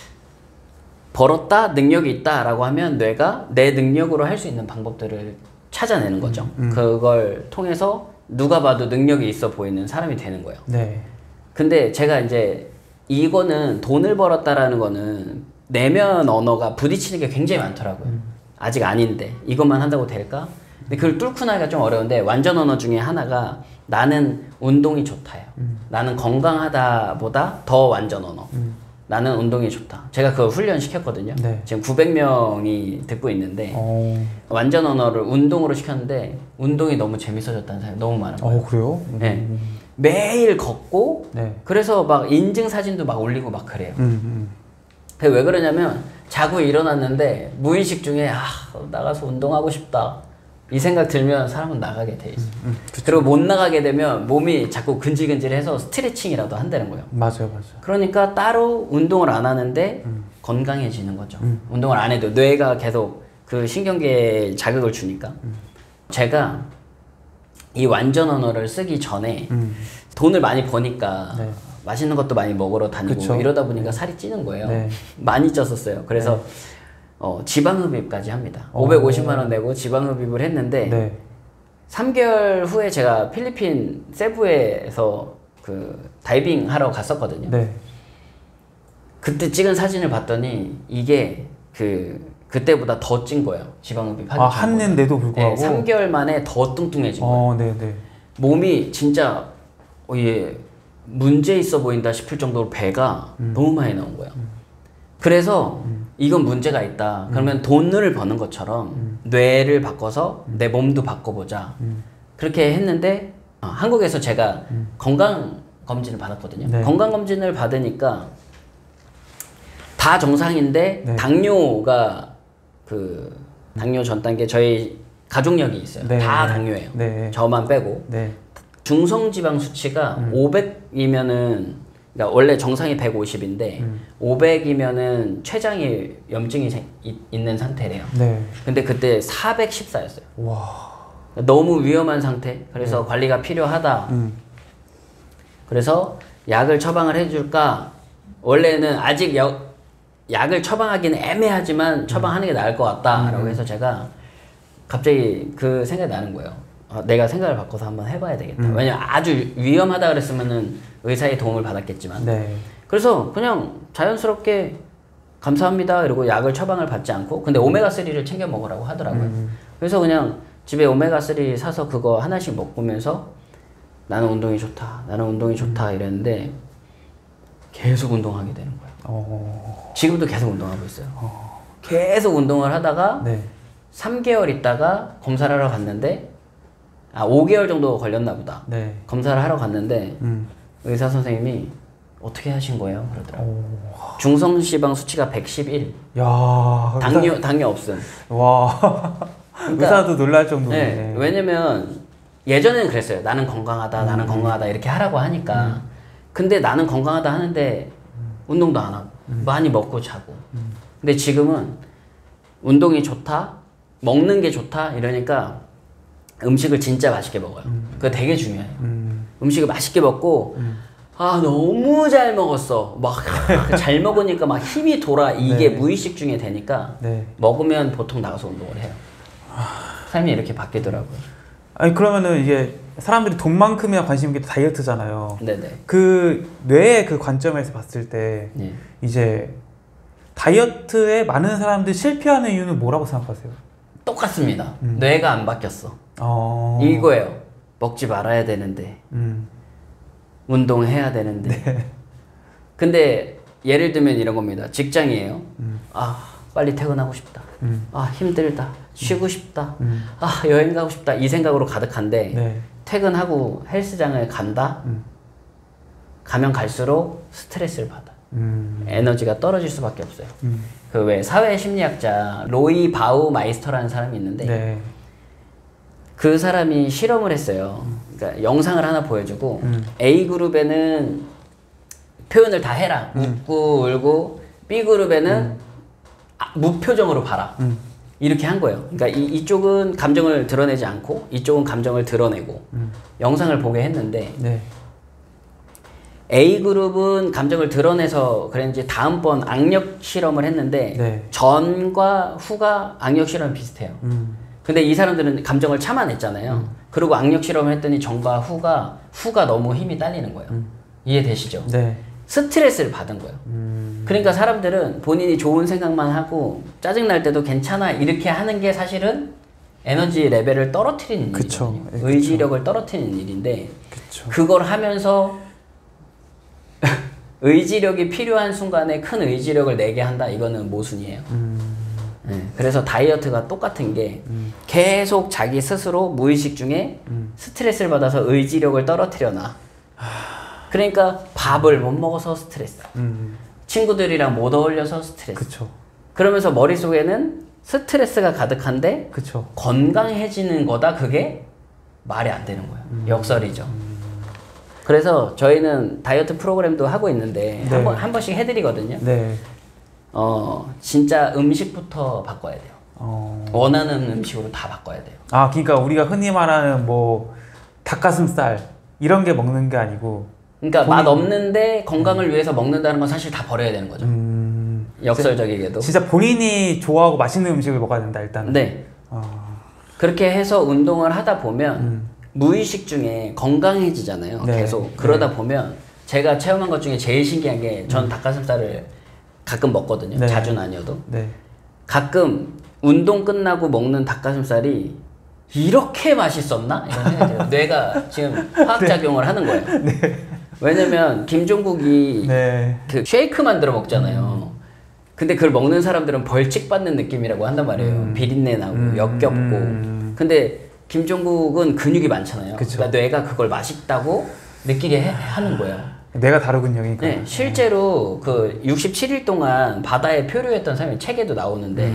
벌었다, 능력이 있다 라고 하면 뇌가 내 능력으로 할 수 있는 방법들을 찾아내는 거죠. 그걸 통해서 누가 봐도 능력이 있어 보이는 사람이 되는 거예요. 네. 근데 제가 이제 이거는 돈을 벌었다라는 거는 내면 언어가 부딪히는 게 굉장히 많더라고요. 아직 아닌데 이것만 한다고 될까? 근데 그걸 뚫고 나기가 좀 어려운데 완전 언어 중에 하나가 나는 운동이 좋다요. 나는 건강하다 보다 더 완전 언어. 나는 운동이 좋다. 제가 그걸 훈련시켰거든요. 네. 지금 900명이 듣고 있는데 완전 언어를 운동으로 시켰는데 운동이 너무 재밌어졌다는 사람이 너무 많은 거예요. 그래요? 네. 매일 걷고 네. 그래서 막 인증 사진도 막 올리고 막 그래요. 그게 왜 그러냐면 자고 일어났는데 무의식 중에 나가서 운동하고 싶다 이 생각 들면 사람은 나가게 돼 있어. 그리고 못 나가게 되면 몸이 자꾸 근질근질해서 스트레칭이라도 한다는 거예요. 맞아요. 그러니까 따로 운동을 안 하는데 건강해지는 거죠. 운동을 안 해도 뇌가 계속 그 신경계에 자극을 주니까. 제가 이 완전 언어를 쓰기 전에 돈을 많이 버니까 네. 맛있는 것도 많이 먹으러 다니고 그쵸. 이러다 보니까 살이 찌는 거예요. 네. 많이 쪘었어요. 그래서 지방흡입까지 합니다. 550만 원 내고 지방흡입을 했는데 네. 3개월 후에 제가 필리핀 세부에서 그 다이빙 하러 갔었거든요. 네. 그때 찍은 사진을 봤더니 이게 그때보다 더 찐 거예요. 지방흡입 하기 전보다. 했는데도 불구하고. 네, 3개월 만에 더 뚱뚱해진 거예요. 네네. 몸이 진짜 얘 문제 있어 보인다 싶을 정도로 배가 너무 많이 나온 거예요. 그래서 이건 문제가 있다. 그러면 돈을 버는 것처럼 뇌를 바꿔서 내 몸도 바꿔보자. 그렇게 했는데 한국에서 제가 건강검진을 받았거든요. 네. 건강검진을 받으니까 다 정상인데 네. 당뇨가 당뇨 전 단계 저희 가족력이 있어요. 네. 다 당뇨예요. 네. 저만 빼고. 네. 중성지방 수치가 500이면은 그러니까 원래 정상이 150인데 500이면은 췌장에 염증이 있는 상태래요. 네. 근데 그때 414였어요. 와. 너무 위험한 상태. 그래서 관리가 필요하다. 그래서 약을 처방을 해줄까? 원래는 아직 약을 처방하기는 애매하지만 처방하는 게 나을 것 같다라고 해서 제가 갑자기 그 생각이 나는 거예요. 내가 생각을 바꿔서 한번 해봐야 되겠다. 왜냐면 아주 위험하다 그랬으면은 의사의 도움을 받았겠지만. 네. 그래서 그냥 자연스럽게 감사합니다 이러고 약을 처방을 받지 않고 근데 오메가3를 챙겨 먹으라고 하더라고요. 그래서 그냥 집에 오메가3 사서 그거 하나씩 먹으면서 나는 운동이 좋다. 나는 운동이 좋다 이랬는데 계속 운동하게 되는 거예요. 지금도 계속 운동하고 있어요. 계속 운동을 하다가 네. 3개월 있다가 검사를 하러 갔는데 5개월 정도 걸렸나 보다. 네. 검사를 하러 갔는데 의사 선생님이 어떻게 하신 거예요? 그러더라고요. 중성지방 수치가 111. 야. 당뇨 없음. 와. 그러니까, 의사도 놀랄 정도네. 네, 왜냐면 예전에는 그랬어요. 나는 건강하다, 나는 건강하다 이렇게 하라고 하니까. 근데 나는 건강하다 하는데 운동도 안 하고 많이 먹고 자고. 근데 지금은 운동이 좋다, 먹는 게 좋다 이러니까 음식을 진짜 맛있게 먹어요. 그거 되게 중요해요. 음식을 맛있게 먹고 너무 잘 먹었어. 막 잘 먹으니까 막 힘이 돌아. 이게 네. 무의식 중에 되니까 네. 먹으면 보통 나가서 운동을 해요. 삶이 이렇게 바뀌더라고요. 아니 그러면은 이게 사람들이 돈만큼이나 관심 있는 게 다이어트잖아요. 네네. 그 뇌의 그 관점에서 봤을 때 네. 이제 다이어트에 많은 사람들이 실패하는 이유는 뭐라고 생각하세요? 똑같습니다. 뇌가 안 바뀌었어. 어... 이거예요. 먹지 말아야 되는데 운동해야 되는데 근데 예를 들면 이런 겁니다. 직장이에요. 빨리 퇴근하고 싶다. 힘들다. 쉬고 싶다. 여행 가고 싶다. 이 생각으로 가득한데 네. 퇴근하고 헬스장을 간다. 가면 갈수록 스트레스를 받아. 에너지가 떨어질 수밖에 없어요. 그 왜 사회 심리학자 로이 바우마이스터라는 사람이 있는데 네. 그 사람이 실험을 했어요. 그러니까 영상을 하나 보여주고 A그룹에는 표현을 다 해라. 웃고 울고 B그룹에는 무표정으로 봐라. 이렇게 한 거예요. 그러니까 이쪽은 감정을 드러내지 않고 이쪽은 감정을 드러내고 영상을 보게 했는데 네. A그룹은 감정을 드러내서 그랬는지 다음번 악력 실험을 했는데 네. 전과 후가 악력 실험이 비슷해요. 근데 이 사람들은 감정을 참아냈잖아요. 그리고 악력 실험을 했더니 전과 후가 너무 힘이 딸리는 거예요. 이해되시죠? 네. 스트레스를 받은 거예요. 그러니까 사람들은 본인이 좋은 생각만 하고 짜증날 때도 괜찮아 이렇게 하는 게 사실은 에너지 레벨을 떨어뜨리는 그쵸. 일이거든요. 의지력을 떨어뜨리는 일인데 그쵸. 그걸 하면서 의지력이 필요한 순간에 큰 의지력을 내게 한다. 이거는 모순이에요. 네, 그래서 다이어트가 똑같은 게 계속 자기 스스로 무의식 중에 스트레스를 받아서 의지력을 떨어뜨려 놔. 그러니까 밥을 못 먹어서 스트레스. 친구들이랑 못 어울려서 스트레스. 그쵸. 그러면서 머릿속에는 스트레스가 가득한데 그쵸. 건강해지는 거다. 그게 말이 안 되는 거예요. 역설이죠. 그래서 저희는 다이어트 프로그램도 하고 있는데 네. 한 번씩 해드리거든요. 네. 진짜 음식부터 바꿔야 돼요. 원하는 음식으로 다 바꿔야 돼요. 아, 그러니까 우리가 흔히 말하는 뭐 닭가슴살 이런 게 먹는 게 아니고 그러니까 맛 없는데 건강을 위해서 먹는다는 건 사실 다 버려야 되는 거죠. 역설적이게도. 진짜 본인이 좋아하고 맛있는 음식을 먹어야 된다 일단은. 네. 그렇게 해서 운동을 하다 보면 무의식 중에 건강해지잖아요. 네. 계속. 그러다 보면 제가 체험한 것 중에 제일 신기한 게 전 닭가슴살을 가끔 먹거든요. 네. 자주는 아니어도. 네. 가끔 운동 끝나고 먹는 닭가슴살이 이렇게 맛있었나? 이런 생각이 들어요. 뇌가 지금 화학작용을 하는 거예요. 왜냐면 김종국이 네. 그 쉐이크 만들어 먹잖아요. 근데 그걸 먹는 사람들은 벌칙 받는 느낌이라고 한단 말이에요. 비린내 나고 역겹고. 근데 김종국은 근육이 많잖아요. 그쵸. 그러니까 뇌가 그걸 맛있다고 느끼게 하는 거예요. 내가 다르군요, 그러니까. 네, 실제로 그 67일 동안 바다에 표류했던 사람이 책에도 나오는데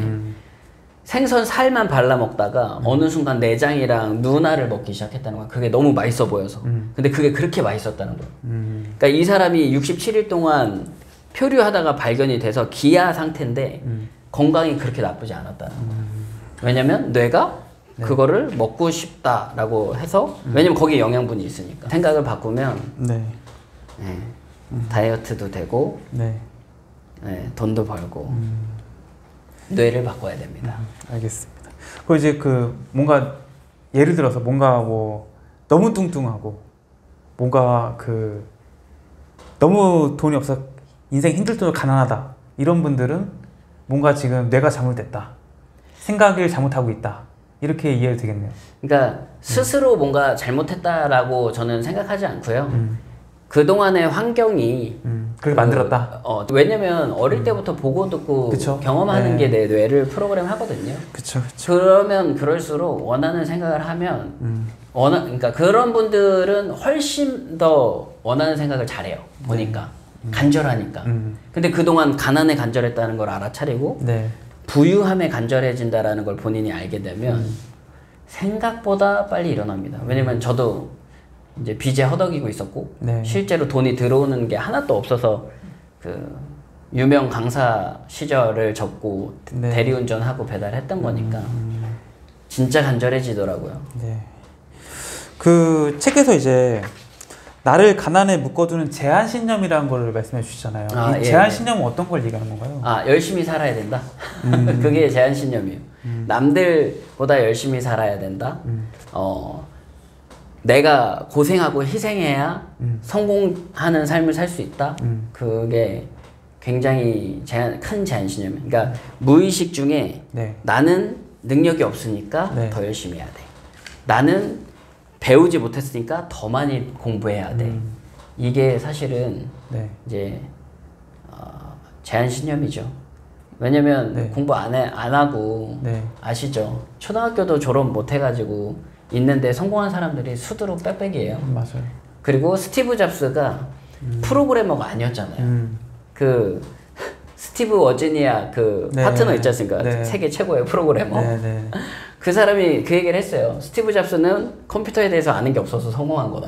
생선 살만 발라 먹다가 어느 순간 내장이랑 누나를 먹기 시작했다는 거야. 그게 너무 맛있어 보여서. 근데 그게 그렇게 맛있었다는 거예요. 그러니까 이 사람이 67일 동안 표류하다가 발견이 돼서 기아 상태인데 건강이 그렇게 나쁘지 않았다는 거예요. 왜냐면 뇌가 그거를 먹고 싶다라고 해서 왜냐면 거기에 영양분이 있으니까. 생각을 바꾸면 네. 네, 다이어트도 되고 네. 네, 돈도 벌고 뇌를 바꿔야 됩니다. 알겠습니다. 그리고 이제 그 뭔가 예를 들어서 뭔가 뭐 너무 뚱뚱하고 뭔가 그 너무 돈이 없어 인생 힘들 정도로 가난하다 이런 분들은 뭔가 지금 뇌가 잘못됐다 생각을 잘못하고 있다 이렇게 이해가 되겠네요. 그러니까 스스로 뭔가 잘못했다라고 저는 생각하지 않고요. 그동안의 환경이 그렇게 만들었다. 왜냐면 어릴 때부터 보고 듣고 그쵸? 경험하는 네. 게 내 뇌를 프로그램 하거든요. 그쵸, 그쵸. 그러면 그럴수록 원하는 생각을 하면 그러니까 그런 분들은 훨씬 더 원하는 생각을 잘해요. 보니까 간절하니까. 근데 그동안 가난에 간절했다는 걸 알아차리고 네. 부유함에 간절해진다라는 걸 본인이 알게 되면 생각보다 빨리 일어납니다. 왜냐면 저도 이제 빚에 허덕이고 있었고 네. 실제로 돈이 들어오는 게 하나도 없어서 그 유명 강사 시절을 접고 네. 대리운전하고 배달했던 거니까 진짜 간절해지더라고요. 네. 그 책에서 이제 나를 가난에 묶어두는 제한신념이라는 걸 말씀해 주시잖아요. 아, 이 예, 제한신념은 어떤 걸 얘기하는 건가요? 열심히 살아야 된다. 그게 제한신념이에요. 남들보다 열심히 살아야 된다. 내가 고생하고 희생해야 성공하는 삶을 살 수 있다. 그게 굉장히 큰 제한신념이에요. 그러니까 무의식 중에 네. 나는 능력이 없으니까 네. 더 열심히 해야 돼. 나는 배우지 못했으니까 더 많이 공부해야 돼. 이게 사실은 네. 이제 제한신념이죠. 왜냐면 네. 공부 안 하고 네. 아시죠? 초등학교도 졸업 못 해가지고 있는데 성공한 사람들이 수두룩 빽빽이에요. 맞아요. 그리고 스티브 잡스가 프로그래머가 아니었잖아요. 그 스티브 워지니아 그 네. 파트너 있지 않습니까? 네. 세계 최고의 프로그래머. 네, 네. 그 사람이 그 얘기를 했어요. 스티브 잡스는 컴퓨터에 대해서 아는 게 없어서 성공한 거다.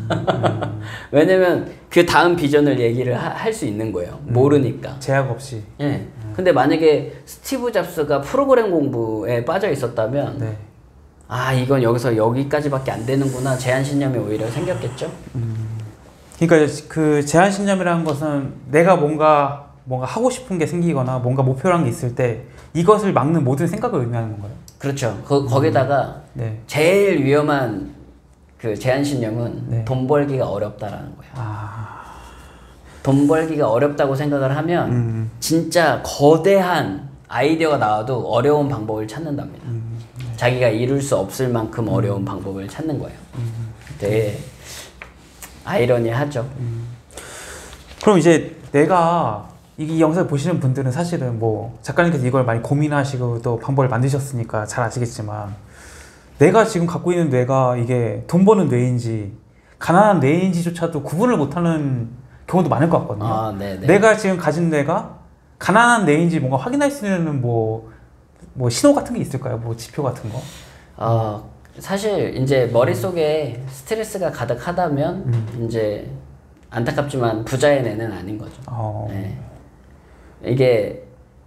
왜냐면 그 다음 비전을 얘기를 할 수 있는 거예요. 모르니까. 제약 없이. 예. 근데 만약에 스티브 잡스가 프로그램 공부에 빠져 있었다면 네. 이건 여기서 여기까지밖에 안 되는구나. 제한신념이 오히려 생겼겠죠? 그러니까 그 제한신념이라는 것은 내가 뭔가 하고 싶은 게 생기거나 뭔가 목표라는 게 있을 때 이것을 막는 모든 생각을 의미하는 건가요? 그렇죠. 거기다가 네. 제일 위험한 그 제한신념은 네. 돈 벌기가 어렵다라는 거예요. 아. 돈 벌기가 어렵다고 생각을 하면 진짜 거대한 아이디어가 나와도 어려운 방법을 찾는답니다. 자기가 이룰 수 없을 만큼 어려운 방법을 찾는 거예요. 되게 아이러니하죠. 그럼 이제 내가 이 영상을 보시는 분들은 사실은 뭐 작가님께서 이걸 많이 고민하시고 또 방법을 만드셨으니까 잘 아시겠지만 내가 지금 갖고 있는 뇌가 이게 돈 버는 뇌인지 가난한 뇌인지조차도 구분을 못하는 경우도 많을 것 같거든요. 아, 네네. 내가 지금 가진 뇌가 가난한 뇌인지 뭔가 확인할 수 있는 뭐 신호 같은 게 있을까요? 뭐 지표 같은 거? 사실 이제 머릿속에 스트레스가 가득하다면 이제 안타깝지만 부자의 뇌는 아닌 거죠. 네. 이게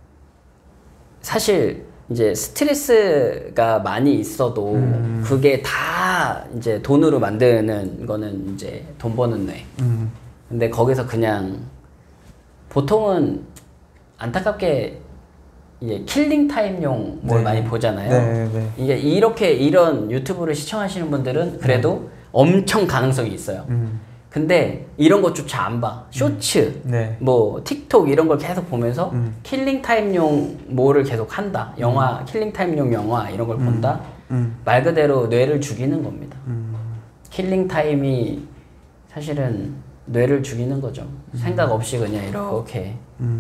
사실 이제 스트레스가 많이 있어도 그게 다 이제 돈으로 만드는 거는 이제 돈 버는 뇌. 근데 거기서 그냥 보통은 안타깝게 이게 킬링 타임용 뭘 많이 보잖아요. 네. 이게 이런 유튜브를 시청하시는 분들은 그래도 엄청 가능성이 있어요. 근데 이런 것조차 안 봐. 쇼츠, 뭐 틱톡 이런 걸 계속 보면서 킬링 타임용 뭐를 계속 한다. 영화, 킬링 타임용 영화 이런 걸 본다. 말 그대로 뇌를 죽이는 겁니다. 킬링 타임이 사실은 뇌를 죽이는 거죠. 생각 없이 그냥 이렇게.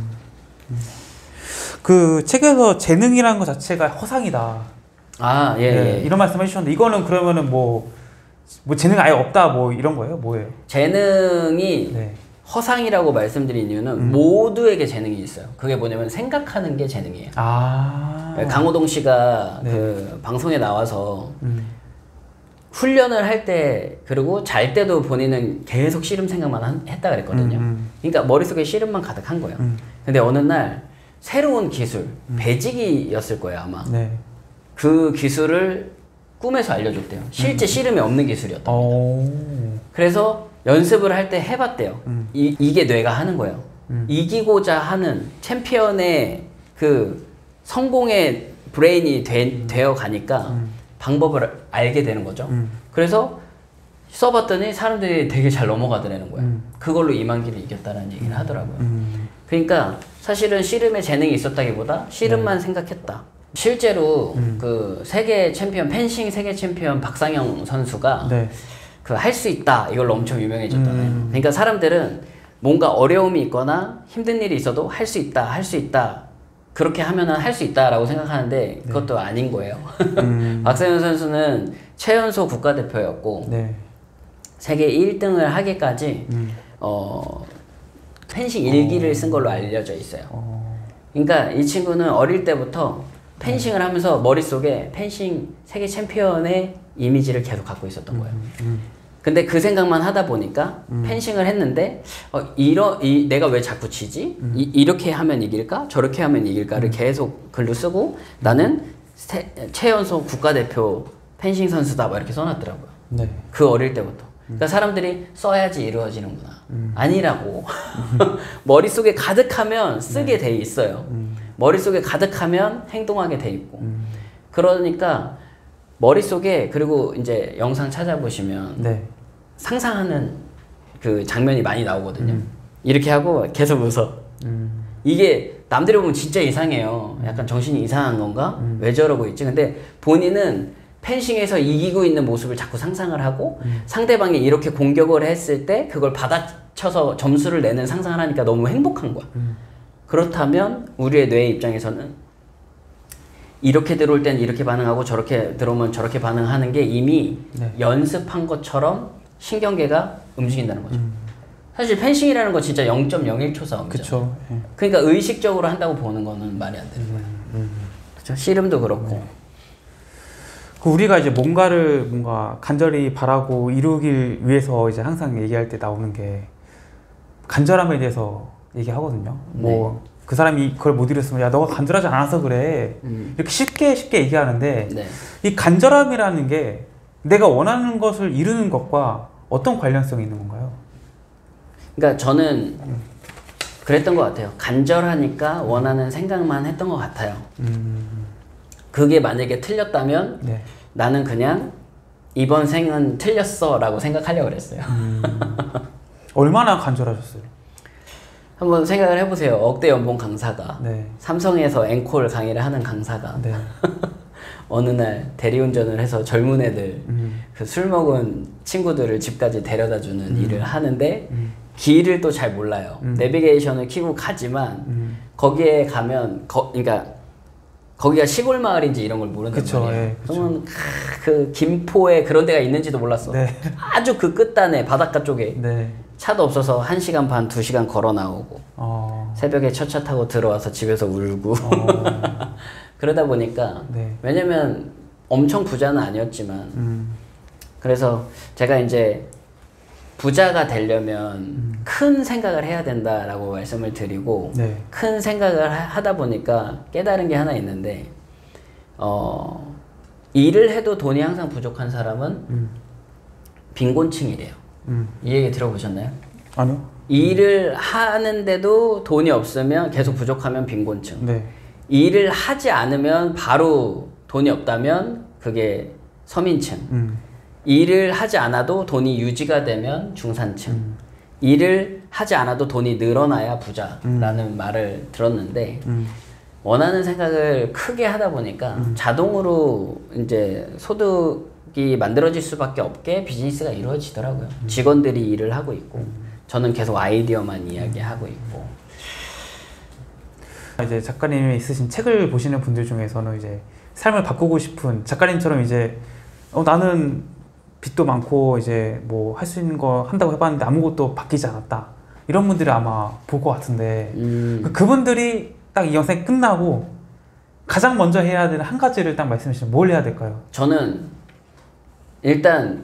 그 책에서 재능이라는 것 자체가 허상이다. 예. 이런 말씀 해주셨는데 이거는 그러면은 뭐 재능이 아예 없다 뭐 이런 거예요? 뭐예요? 재능이 허상이라고 말씀드린 이유는 모두에게 재능이 있어요. 그게 뭐냐면 생각하는 게 재능이에요. 강호동 씨가 그 방송에 나와서 훈련을 할 때 그리고 잘 때도 본인은 계속 씨름 생각만 했다 그랬거든요. 그러니까 머릿속에 씨름만 가득한 거예요. 근데 어느 날 새로운 기술, 배지기였을 거예요 아마. 그 기술을 꿈에서 알려줬대요. 실제 씨름에 없는 기술이었다. 그래서 연습을 할 때 해봤대요. 이게 뇌가 하는 거예요. 이기고자 하는 챔피언의 그 성공의 브레인이 되어 가니까 방법을 알게 되는 거죠. 그래서 써봤더니 사람들이 되게 잘 넘어가더라는 거예요. 그걸로 이만기를 이겼다는 얘기를 하더라고요. 그러니까 사실은 씨름에 재능이 있었다기보다 씨름만 생각했다. 실제로 그 세계 챔피언, 펜싱 세계 챔피언 박상영 선수가 그 할 수 있다 이걸로 엄청 유명해졌잖아요. 그러니까 사람들은 뭔가 어려움이 있거나 힘든 일이 있어도 할 수 있다, 할 수 있다. 그렇게 하면은 할 수 있다라고 생각하는데 그것도 아닌 거예요. 박상영 선수는 최연소 국가대표였고 세계 1등을 하기까지 펜싱 일기를 쓴 걸로 알려져 있어요. 그러니까 이 친구는 어릴 때부터 펜싱을 하면서 머릿속에 펜싱 세계 챔피언의 이미지를 계속 갖고 있었던 거예요. 근데 그 생각만 하다 보니까 펜싱을 했는데 내가 왜 자꾸 지지? 이렇게 하면 이길까? 저렇게 하면 이길까를 계속 글로 쓰고 나는 최연소 국가대표 펜싱 선수다 막 이렇게 써놨더라고요. 그 어릴 때부터. 그러니까 사람들이 써야지 이루어지는구나. 아니라고. 머릿속에 가득하면 쓰게 돼 있어요. 머릿속에 가득하면 행동하게 돼 있고. 그러니까 머릿속에 그리고 이제 영상 찾아보시면 상상하는 그 장면이 많이 나오거든요. 이렇게 하고 계속 웃어. 이게 남들이 보면 진짜 이상해요. 약간 정신이 이상한 건가? 왜 저러고 있지? 근데 본인은 펜싱에서 이기고 있는 모습을 자꾸 상상을 하고 상대방이 이렇게 공격을 했을 때 그걸 받아쳐서 점수를 내는 상상을 하니까 너무 행복한 거야. 그렇다면 우리의 뇌의 입장에서는 이렇게 들어올 땐 이렇게 반응하고 저렇게 들어오면 저렇게 반응하는 게 이미 연습한 것처럼 신경계가 움직인다는 거죠. 사실 펜싱이라는 거 진짜 0.01초 싸움이죠. 그러니까 의식적으로 한다고 보는 거는 말이 안 되는 거예요. 그렇죠? 씨름도 그렇고. 우리가 이제 뭔가 간절히 바라고 이루길 위해서 이제 항상 얘기할 때 나오는 게 간절함에 대해서 얘기하거든요. 뭐 그 사람이 그걸 못 이뤘으면 야 너가 간절하지 않아서 그래 이렇게 쉽게 얘기하는데 이 간절함이라는 게 내가 원하는 것을 이루는 것과 어떤 관련성이 있는 건가요? 그러니까 저는 그랬던 것 같아요. 간절하니까 원하는 생각만 했던 것 같아요. 그게 만약에 틀렸다면 나는 그냥 이번 생은 틀렸어 라고 생각하려고 그랬어요. 얼마나 간절하셨어요? 한번 생각을 해보세요. 억대 연봉 강사가 삼성에서 앵콜 강의를 하는 강사가 어느 날 대리운전을 해서 젊은 애들 그 술 먹은 친구들을 집까지 데려다주는 일을 하는데 길을 또 잘 몰라요. 내비게이션을 켜고 가지만 거기에 가면 그러니까 거기가 시골 마을인지 이런 걸 모른단 그쵸, 말이에요. 예, 그쵸. 그러면 그 김포에 그런 데가 있는지도 몰랐어. 네. 아주 그 끝단에 바닷가 쪽에 네. 차도 없어서 1시간 반, 2시간 걸어 나오고 새벽에 첫 차 타고 들어와서 집에서 울고 그러다 보니까 네. 왜냐면 엄청 부자는 아니었지만 그래서 제가 이제 부자가 되려면 큰 생각을 해야 된다라고 말씀을 드리고 네. 큰 생각을 하다 보니까 깨달은 게 하나 있는데 일을 해도 돈이 항상 부족한 사람은 빈곤층이래요. 이 얘기 들어보셨나요? 아니요. 일을 하는데도 돈이 없으면 계속 부족하면 빈곤층. 네. 일을 하지 않으면 바로 돈이 없다면 그게 서민층. 일을 하지 않아도 돈이 유지가 되면 중산층. 일을 하지 않아도 돈이 늘어나야 부자라는 말을 들었는데 원하는 생각을 크게 하다 보니까 자동으로 이제 소득이 만들어질 수밖에 없게 비즈니스가 이루어지더라고요. 직원들이 일을 하고 있고 저는 계속 아이디어만 이야기하고 있고. 이제 작가님이 쓰신 책을 보시는 분들 중에서는 이제 삶을 바꾸고 싶은 작가님처럼 이제 나는 빚도 많고 이제 뭐 할 수 있는 거 한다고 해봤는데 아무것도 바뀌지 않았다 이런 분들이 아마 볼 것 같은데 그분들이 딱 이 영상이 끝나고 가장 먼저 해야 되는 한 가지를 딱 말씀해 주시면 뭘 해야 될까요? 저는 일단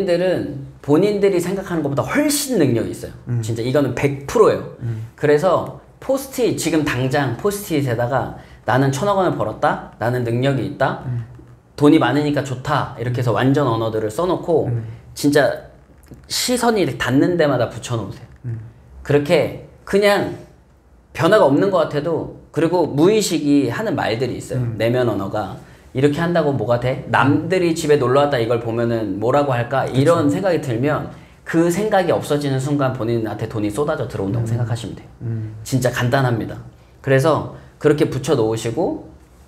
본인들이 생각하는 것보다 훨씬 능력이 있어요. 진짜 이거는 100%예요. 그래서 포스트잇 지금 당장 포스트잇에다가 나는 1,000억 원을 벌었다. 나는 능력이 있다. 돈이 많으니까 좋다. 이렇게 해서 완전 언어들을 써놓고 진짜 시선이 닿는 데마다 붙여놓으세요. 그렇게 그냥 변화가 없는 것 같아도 그리고 무의식이 하는 말들이 있어요. 내면 언어가 이렇게 한다고 뭐가 돼? 남들이 집에 놀러왔다 이걸 보면은 뭐라고 할까? 이런 생각이 들면 그 생각이 없어지는 순간 본인한테 돈이 쏟아져 들어온다고 생각하시면 돼요. 진짜 간단합니다. 그래서 그렇게 붙여놓으시고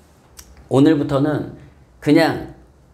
오늘부터는 그냥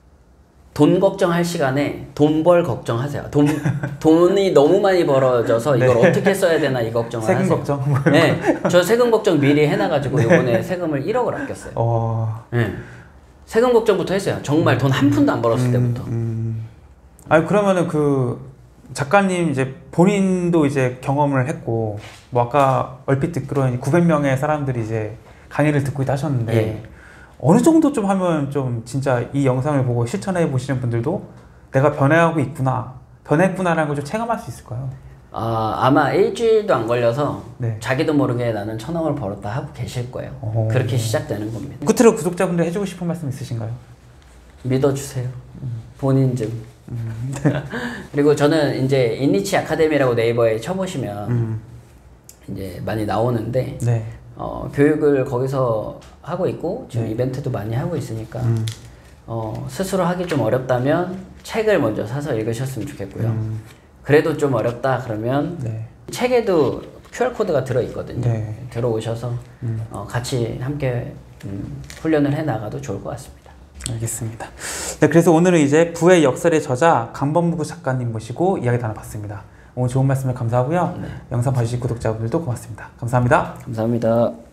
돈 걱정할 시간에 돈 벌 걱정하세요. 돈이 너무 많이 벌어져서 이걸 네. 어떻게 써야 되나 이 걱정을 세금 하세요. 걱정? 네, 저 세금 걱정 미리 해놔가지고 이번에 세금을 1억을 아꼈어요. 네. 세금 걱정부터 했어요. 정말 돈 한 푼도 안 벌었을 때부터. 아니 그러면은 그 작가님 이제 본인도 이제 경험을 했고 뭐 아까 얼핏 듣기로는 900명의 사람들이 이제 강의를 듣고 있다 하셨는데 예. 어느 정도 좀 하면 좀 진짜 이 영상을 보고 실천해 보시는 분들도 내가 변해가고 있구나, 변했구나라는 걸 좀 체감할 수 있을까요? 아마 일주일도 안 걸려서 네. 자기도 모르게 나는 1,000억을 벌었다 하고 계실 거예요. 그렇게 시작되는 겁니다. 끝으로 구독자분들 해주고 싶은 말씀 있으신가요? 믿어주세요. 본인 좀. 그리고 저는 이제 인니치 아카데미라고 네이버에 쳐보시면 이제 많이 나오는데 네. 교육을 거기서 하고 있고 지금 네. 이벤트도 많이 하고 있으니까 스스로 하기 좀 어렵다면 책을 먼저 사서 읽으셨으면 좋겠고요. 그래도 좀 어렵다 그러면 네. 책에도 QR코드가 들어있거든요. 네. 들어오셔서 같이 함께 훈련을 해 나가도 좋을 것 같습니다. 알겠습니다. 네, 그래서 오늘은 이제 부의 역설의 저자 강범구 작가님 모시고 이야기 나눠봤습니다. 오늘 좋은 말씀을 감사하고요. 네. 영상 봐주신 구독자분들도 고맙습니다. 감사합니다. 감사합니다.